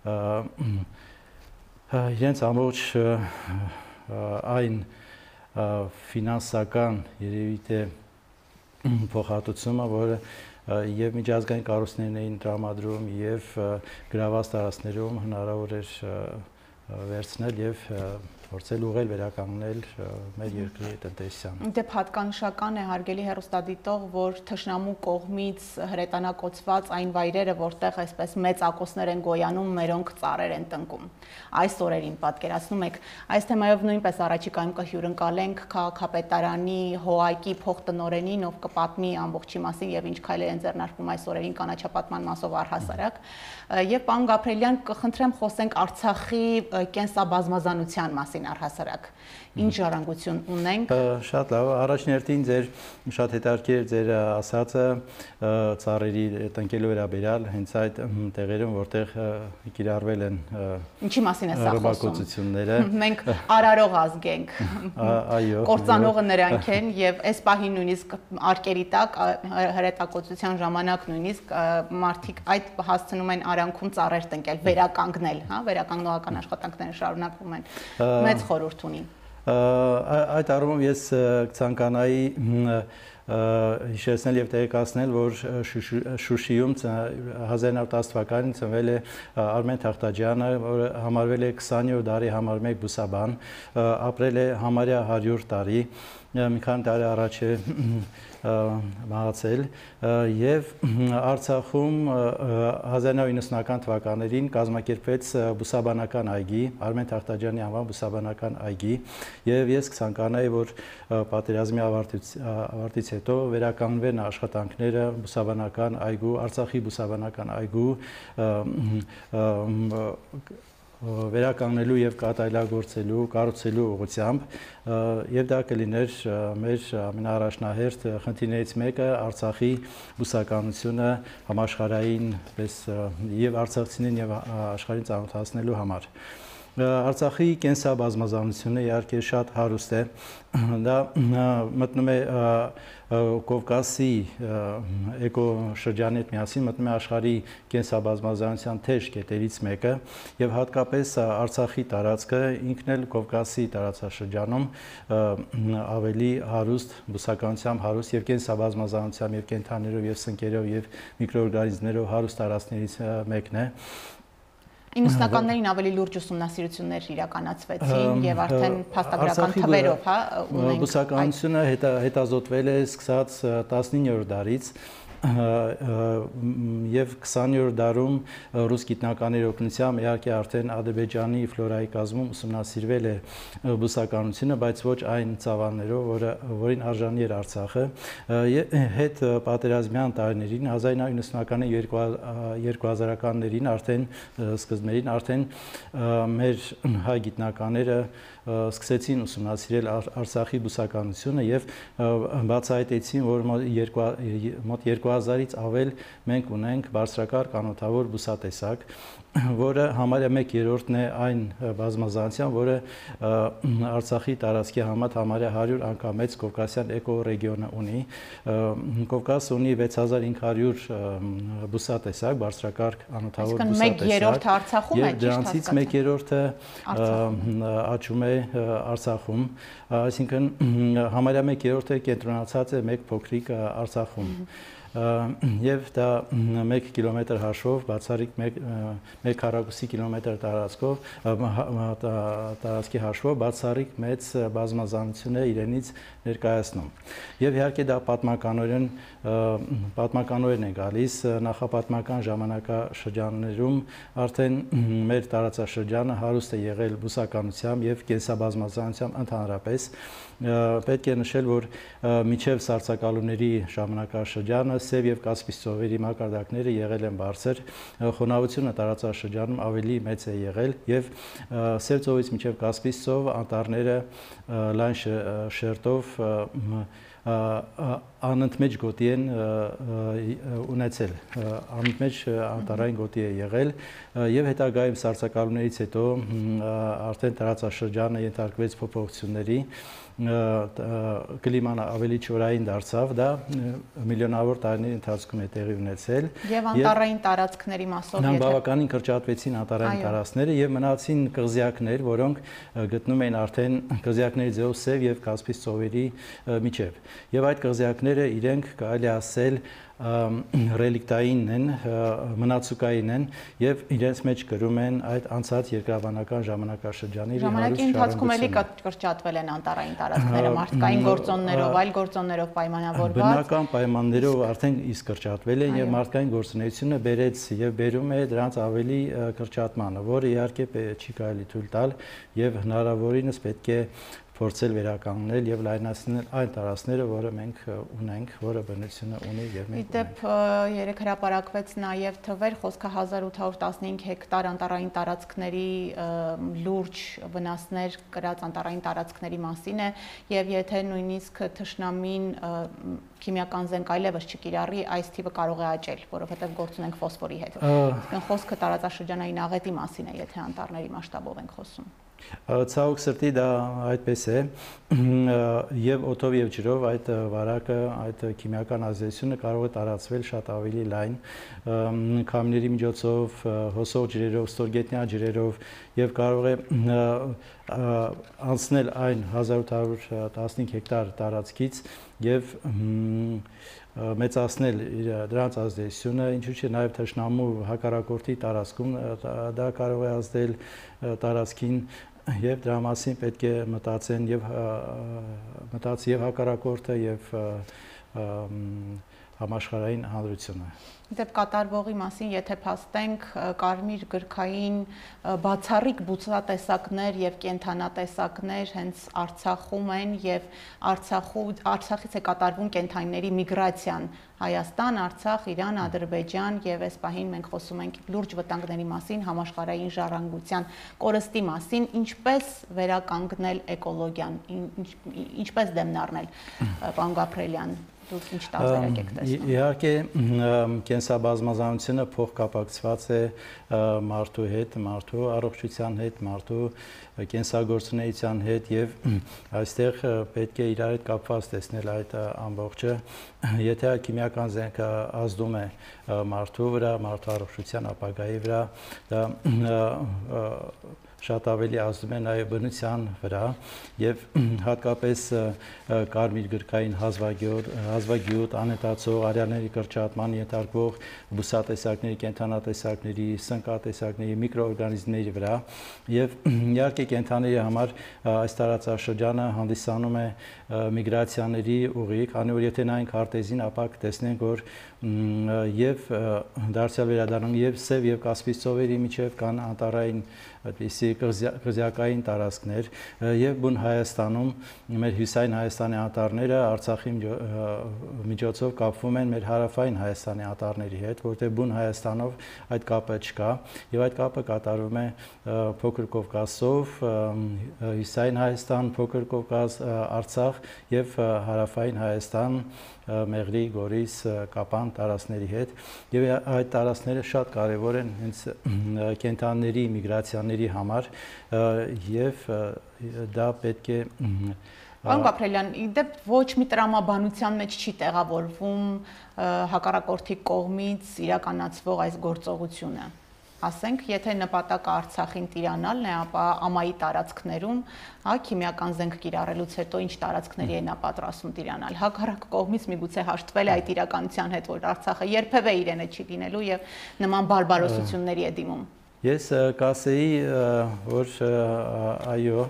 իրենց ամբողջ այն ֆինանսական երևի թե փոխհատուցումը, որը եւ միջազգային կառույցներն էին տրամադրում եւ գրաված տարածքներում հնարավոր էր վերցնել եւ փորձել ուղղել վերականգնել մեր երկրի տնտեսությանը։ Դե հատկանշական է հարգելի հեռուստադիտող, որ թշնամու կողմից հրետանակոծված այն վայրերը, որտեղ այսպես մեծ ակոսներ են գոյանում, մերոնք ծառեր են տնկում։ Այս օրերին պատկերացնում եք, այս թեմայով նույնպես առաջիկայում կհյուրընկալենք քաղաքապետարանի ՀՕԱԿ-ի փոխտնօրենին, ով կպատմի ամբողջի մասին եւ ինչ քայլեր են ձեռնարկվում այս օրերին կանաչապատման մասով առհասարակ։ Եվ պարոն Գաբրելյան, կխնդրեմ խոսենք Արցախի կենսաբազմազանության մասին առհասարակ։ Ինչ ժառանգություն ունենք։ Շատ լավ, առաջին հերթին ձեր շատ հետաքրքիր ձեր ասածը ծառերի տնկելու վերաբերյալ հենց այդ տեղերում, որտեղ կիրառվել են ինչի մասին է սա խոսում։ Մենք արարող ազգ ենք։ Այո։ Կործանողը նրանք են եւ այս պահին նույնիսկ արկերի տակ հրետակոծության ժամանակ նույնիսկ մարդիկ այդ հասցնում են արանքում ծառեր տնկել, վերականգնել, հա, վերականգնողական աշխատանքները շարունակվում են։ Մեծ խորհուրդ ունի։ Այդ առումով ես կցանկանայի հիշեցնել եւ տեղեկացնել, որ Շուշիում հազար իննսուն տասը թվականին ծնվել է Արմեն Թախտաջյանը, որը համարվել է քսանյոթ դարի համար մեկ բուսաբան, ապրել է համարյա հարյուր տարի, մի քանի տարի առաջ է մահացել եւ Արցախում հազար իննսուն իննսունական թվականներին կազմակերպվեց բուսաբանական այգի, Արմեն Թախտաջյանի անվան բուսաբանական այգի եւ ես կցանկանայի, որ պատերազմի ավարտից հետո վերականգնվեն աշխատանքները բուսաբանական այգու, Արցախի բուսաբանական այգու վերականգնելու եւ կատարելագործելու, կառուցելու ուղղությամբ եւ դա կլիներ մեր ամենաառաջնահերթ խնդիրներից մեկը Արցախի բուսականությունը համաշխարհային պես եւ արցախցիներին եւ աշխարհին ծանոթացնելու համար։ Արցախի կենսաբազմազանությունը իհարկե շատ հարուստ է, դա մտնում է Կովկասի էկոշրջանի հետ միասին մտնում է աշխարհի կենսաբազմազանության թեժ կետերից մեկը եւ հատկապես Արցախի տարածքը ինքն էլ Կովկասի տարածաշրջանում ավելի հարուստ բուսականությամբ հարուստ եւ կենսաբազմազանությամբ եւ կենդանիներով եւ սնկերով եւ միկրոօրգանիզմներով հարուստ տարածքներից մեկն է։ իննսունականներին ավելի լուրջ ուսումնասիրություններ իրականացվեցին եւ արդեն փաստագրական թվերով, հա, ունենք։ Բուսականությունը հետազոտվել է սկսած տասնիններորդ դարից եւ քսաներորդ դարում ռուս գիտնականների օգնությամբ իհարկե արդեն Ադրբեջանի ֆլորայի կազմում ուսումնասիրվել է բուսականությունը, բայց ոչ այն ծավալներով, որը որին արժանի էր Արցախը։ Հետ պատերազմյան տարիներին հազար իննսուն իննսունականների երկու հազարականներին արդեն սկզբներին արդեն մեր հայ գիտնականները սկսեցին ուսումնասիրել Արցախի բուսականությունը եւ բացահայտեցին, որ մոտ երկու հազարից ավել մենք ունենք բարձրակարգ անոթավոր բուսատեսակ, որը համարյա մեկ երրորդն է այն բազմազանության, որը Արցախի տարածքի համեմատ համարյա հարյուր անգամ մեծ Կովկասյան էկոռեգիոնը ունի։ Կովկասը ունի վեց հազար ինք հարյուր բուսատեսակ, բարձրակարգ անոթավոր բուսատեսակ։ Մեկ երրորդը Արցախում է, ճիշտ հասկացա։ Դրանցից մեկ երրորդը աճում է Արցախում, այսինքն համարյա մեկ երրորդը կենտրոնացած է մեկ փոքրիկ Արցախում։ Եվ դա մեկ կիլոմետր հաշվով, բացառիկ մեկ քառակուսի կիլոմետր տարածքով, տարածքի հաշվով բացառիկ մեծ բազմազանություն է իրենից ներկայացնում։ Եվ իհարկե դա պատմականորեն պատմականորեն է գալիս նախապատմական ժամանակաշրջաններում արդեն մեր տարածաշրջանը հարուստ է եղել բուսականությամբ եւ կենսաբազմազանությամբ ընդհանրապես։ Պետք է նշել, որ միջև սառցակալումների ժամանակաշրջանը Սև եւ Կասպից ծովերի մակարդակները եղել են բարձր, խոնավությունը տարածաշրջանում ավելի մեծ է եղել եւ Սև ծովից մինչեւ Կասպից ծով անտառները լայն շերտով անընդմեջ գոտի են ունեցել, անընդմեջ անտառային գոտի է եղել եւ հետագայում սառցակալումներից հետո արդեն տարածաշրջանը ենթարկվեց փոփոխությունների, կլիման ավելի չորային դարձավ, դա միլիոնավոր տարիների ընթացքում է տեղի ունեցել եւ անտառային տարածքների մասով եթե բավականին կրճատվեցին անտառային տարածքները եւ մնացին կղզիակներ, որոնք գտնում էին արդեն կղզիակների ձևով Սև եւ Կասպից ծովերի միջև եւ այդ կղզիակները իրենք կարելի ասել ռելիկտային են, մնացուկային են եւ իրենց մեջ կրում են այդ անցած երկրաբանական ժամանակաշրջանի ժամանակի ընթացքում էլի կրճատվել են անտառային տարածքները մարդկային գործոններով, այլ գործոններով պայմանավորված։ Բնական պայմաններով արդեն իսկ կրճատվել են եւ մարդկային գործունեությունը բերեց եւ բերում է դրանց ավելի կրճատմանը, որը իհարկե չի կարելի թույլ տալ եւ հնարավորինս պետք է փորձել վերականգնել եւ լայնացնել այն տարածքները, որը մենք ունենք, որը բնությունը ունի եւ մենք ունենք։ Իդեպ երեք հրապարակվեց նաեւ թվեր, խոսքը հազար ութ հարյուր տասնհինգ հեկտար անտառային տարածքների լուրջ վնասներ կրած անտառային տարածքների մասին է եւ եթե նույնիսկ թշնամին քիմիական զենք այլևս չկիրառի, այս թիվը կարող է աճել, որովհետեւ գործ ունենք ֆոսֆորի հետ։ Խոսքը տարածաշրջանային աղետի մասին է, եթե անտառների մասշտաբով ենք խոսում։ Ցավոք սրտի դա այդպես է եւ օդով եւ ջրով այդ վարակը, այդ քիմիական ազդեցությունը կարող է տարածվել շատ ավելի լայն քամիների միջոցով, հոսող ջրերով, ստորգետնյա ջրերով եւ կարող է անցնել այն հազար ութ հարյուր տասնհինգ հեկտար տարածքից եւ մեծացնել դրանց ազդեցությունը, ինչու՞ չէ նաև թշնամու հակառակորդի տարածքում դա կարող է ազդել տարածքին եւ դրա մասին պետք է մտածեն եւ մտածի եւ հակառակորդը եւ համաշխարհային հանրությունը։ Դեպ կատարվողի մասին, եթե փաստենք կարմիր գրքային բացառիկ բուսատեսակներ եւ կենդանատեսակներ հենց Արցախում են եւ Արցախու Արցախից է կատարվում կենդանիների միգրացիան Հայաստան, Արցախ, Իրան, Ադրբեջան եւ այս պահին մենք խոսում ենք լուրջ վտանգների մասին, համաշխարհային ժառանգության կորստի մասին, ինչպես վերականգնել էկոլոգիան, ինչպես դեմն առնել, պարոն Գաբրելյան։ Դուք ինչ տարբերակ եք տեսնում։ Իհարկե կենսաբազմազանությունը փոխկապակցված է մարդու հետ, մարդու առողջության հետ, մարդու կենսագործունեության հետ եւ այստեղ պետք է իրար հետ կապված տեսնել այդ ամբողջը։ Եթե քիմիական զենքը ազդում է մարդու վրա, մարդու առողջության ապագայի վրա, դա շատ ավելի ազդում է նաև բնության վրա եւ հատկապես կարմիր գրքային հազվագյուտ, հազվագյուտ անհետացող արյալների կրճատման ենթարկվող բուսատեսակների, կենդանատեսակների, սնկատեսակների, միկրոօրգանիզմների վրա եւ իհարկե կենդանիների համար այս տարածաշրջանը հանդիսանում է միգրացիաների ուղի, քանի որ եթե նայենք քարտեզին, ապա կտեսնենք, որ եւ դարձյալ վերադառնում եւ Սև եւ Կասպից ծովերի միջև կան անտառային այդպիսի կղզիակային տարածքներ եւ բուն Հայաստանում մեր հյուսային Հայաստանի անտառները Արցախի միջոցով կապվում են մեր հարավային Հայաստանի անտառների հետ, որտեղ բուն Հայաստանով այդ կապը չկա եւ այդ կապը կատարվում է Փոքր Կովկասով, հյուսային Հայաստան, Փոքր Կովկաս, Արցախ եւ հարավային Հայաստան Մեղրի, Գորիս, Կապան տարածքների հետ եւ այդ տարածքները շատ կարեւոր են հենց կենդանիների միգրացիաների համար եւ դա պետք է Պարոն Գաբրելյան, իդեպ ոչ մի տրամաբանության մեջ չի տեղավորվում հակառակորդի կողմից իրականացվող այս գործողությունը։ Ասենք, եթե նպատակը Արցախին տիրանալն է, ապա ամայի տարածքներում, հա, քիմիական զենք կիրառելուց հետո ինչ տարածքների է նա պատրաստում տիրանալ։ Հակառակ կողմից միգուցե հաշտվել է այդ իրականության հետ, որ Արցախը երբևէ իրենը չի լինելու եւ նման բարբարոսությունների է դիմում։ Ես կասեի, որ այո,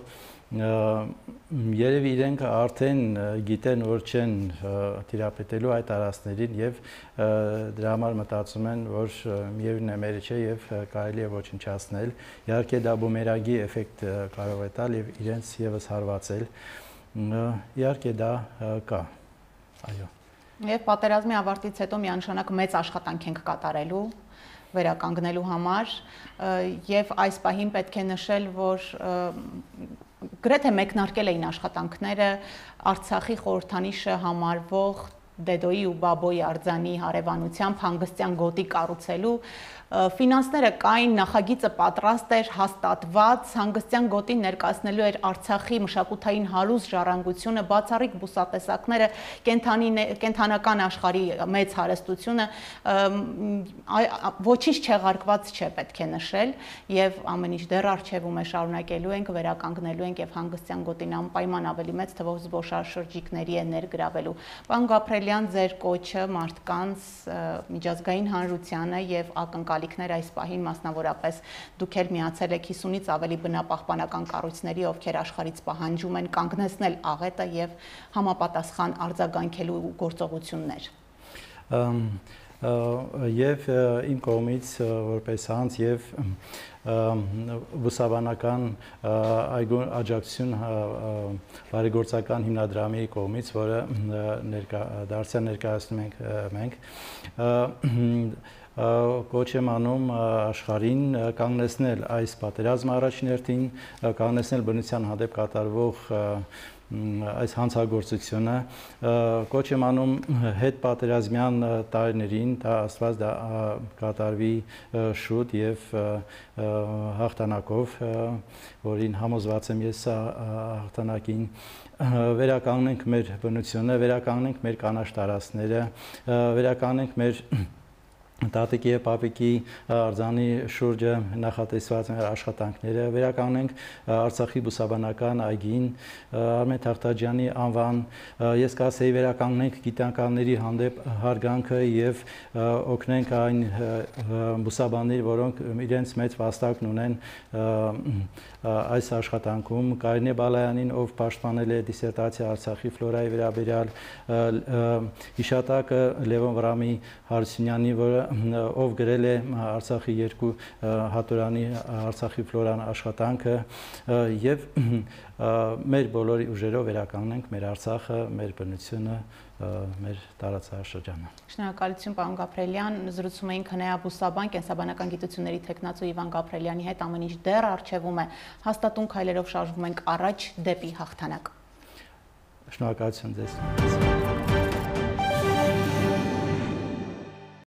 երևի իրենք արդեն գիտեն, որ չեն տիրապետելու այդ տարածքներին եւ դրա համար մտածում են, որ միևնույն է մերը չէ եւ կարելի է ոչնչացնել։ Իհարկե դա բումերանգի էֆեկտ կարող է տալ եւ իրենց եւս հարվածել։ Իհարկե դա կա։ Այո։ Եվ պատերազմի ավարտից հետո միանշանակ մեծ աշխատանք ենք կատարելու վերականգնելու համար եւ այս պահին պետք է նշել, որ գրեթե մեկնարկել էին աշխատանքները Արցախի խորհրդանիշը համարվող Դեդոյի ու Բաբոյի արձանի հարևանությամբ հանգստյան գոտի կառուցելու ֆինանսները կային, նախագիծը պատրաստ էր, հաստատված, հանգստյան գոտին ներկայացնելու էր Արցախի մշակութային հարուստ ժառանգությունը, բացառիկ բուսատեսակները, կենդանական աշխարհի մեծ հարստությունը, ոչինչ չեղարկված չէ, պետք է նշել, եւ ամեն ինչ դեռ արժևում է, շարունակելու ենք, վերականգնելու ենք եւ հանգստյան գոտին անպայման ավելի մեծ թվով զբոսաշրջիկների է ներգրավելու։ Պարոն Գաբրելյան, ձեր կոչը մարդկանց, միջազգային հանրությանը եւ ակնկալիքներ այս պահին մասնավորապես դուք էլ միացել եք հիսունից ավելի բնապահպանական կառույցների, ովքեր աշխարհից պահանջում են կանգնեցնել աղետը եւ համապատասխան արձագանքելու գործողություններ։ Եվ իմ կողմից որպես հանց եւ բուսաբանական այգու աջակցություն բարեգործական հիմնադրամի կողմից, որը ներկա դարձյալ ներկայացնում ենք մենք, կոչ եմ անում աշխարհին կանգնեցնել այս պատերազմը առաջին հերթին, կանգնեցնել բնության հանդեպ կատարվող այս հանցագործությունը, կոչ եմ անում հետ պատերազմյան տարիներին, դա աստված դա կատարվի շուտ եւ հաղթանակով, որին համոզված եմ ես հաղթանակին, վերականգնենք մեր բնությունը, վերականգնենք մեր կանաչ տարածքները, վերականգնենք մեր Տատիկի եւ պապիկի արձանի շուրջը նախատեսված աշխատանքները, վերականգնենք Արցախի բուսաբանական այգին, Արմեն Թախտաջյանի անվան, ես կասեի վերականգնենք գիտնականների հանդեպ հարգանքը եւ օգնենք այն բուսաբանների, որոնք իրենց մեծ վաստակն ունեն այս աշխատանքում, Կարինե Բալայանին, ով պաշտպանել է դիսերտացիա Արցախի ֆլորայի վերաբերյալ, հիշատակը Լևոն Վրամի Հարությունյանի, որը ով գրել է Արցախի երկու հատորանի Արցախի ֆլորան աշխատանքը եւ մեր բոլորի ուժերով վերականգնենք մեր Արցախը, մեր բնությունը, մեր տարածաշրջանը։ Շնորհակալություն պարոն Գաբրելյան, զրուցում էինք հնեաբուսաբան, կենսաբանական գիտությունների թեկնածու Իվան Գաբրելյանի հետ, ամեն ինչ դեռ արժևում է, հաստատուն քայլերով շարժվում ենք առաջ դեպի հաղթանակ։ Շնորհակալություն ձեզ։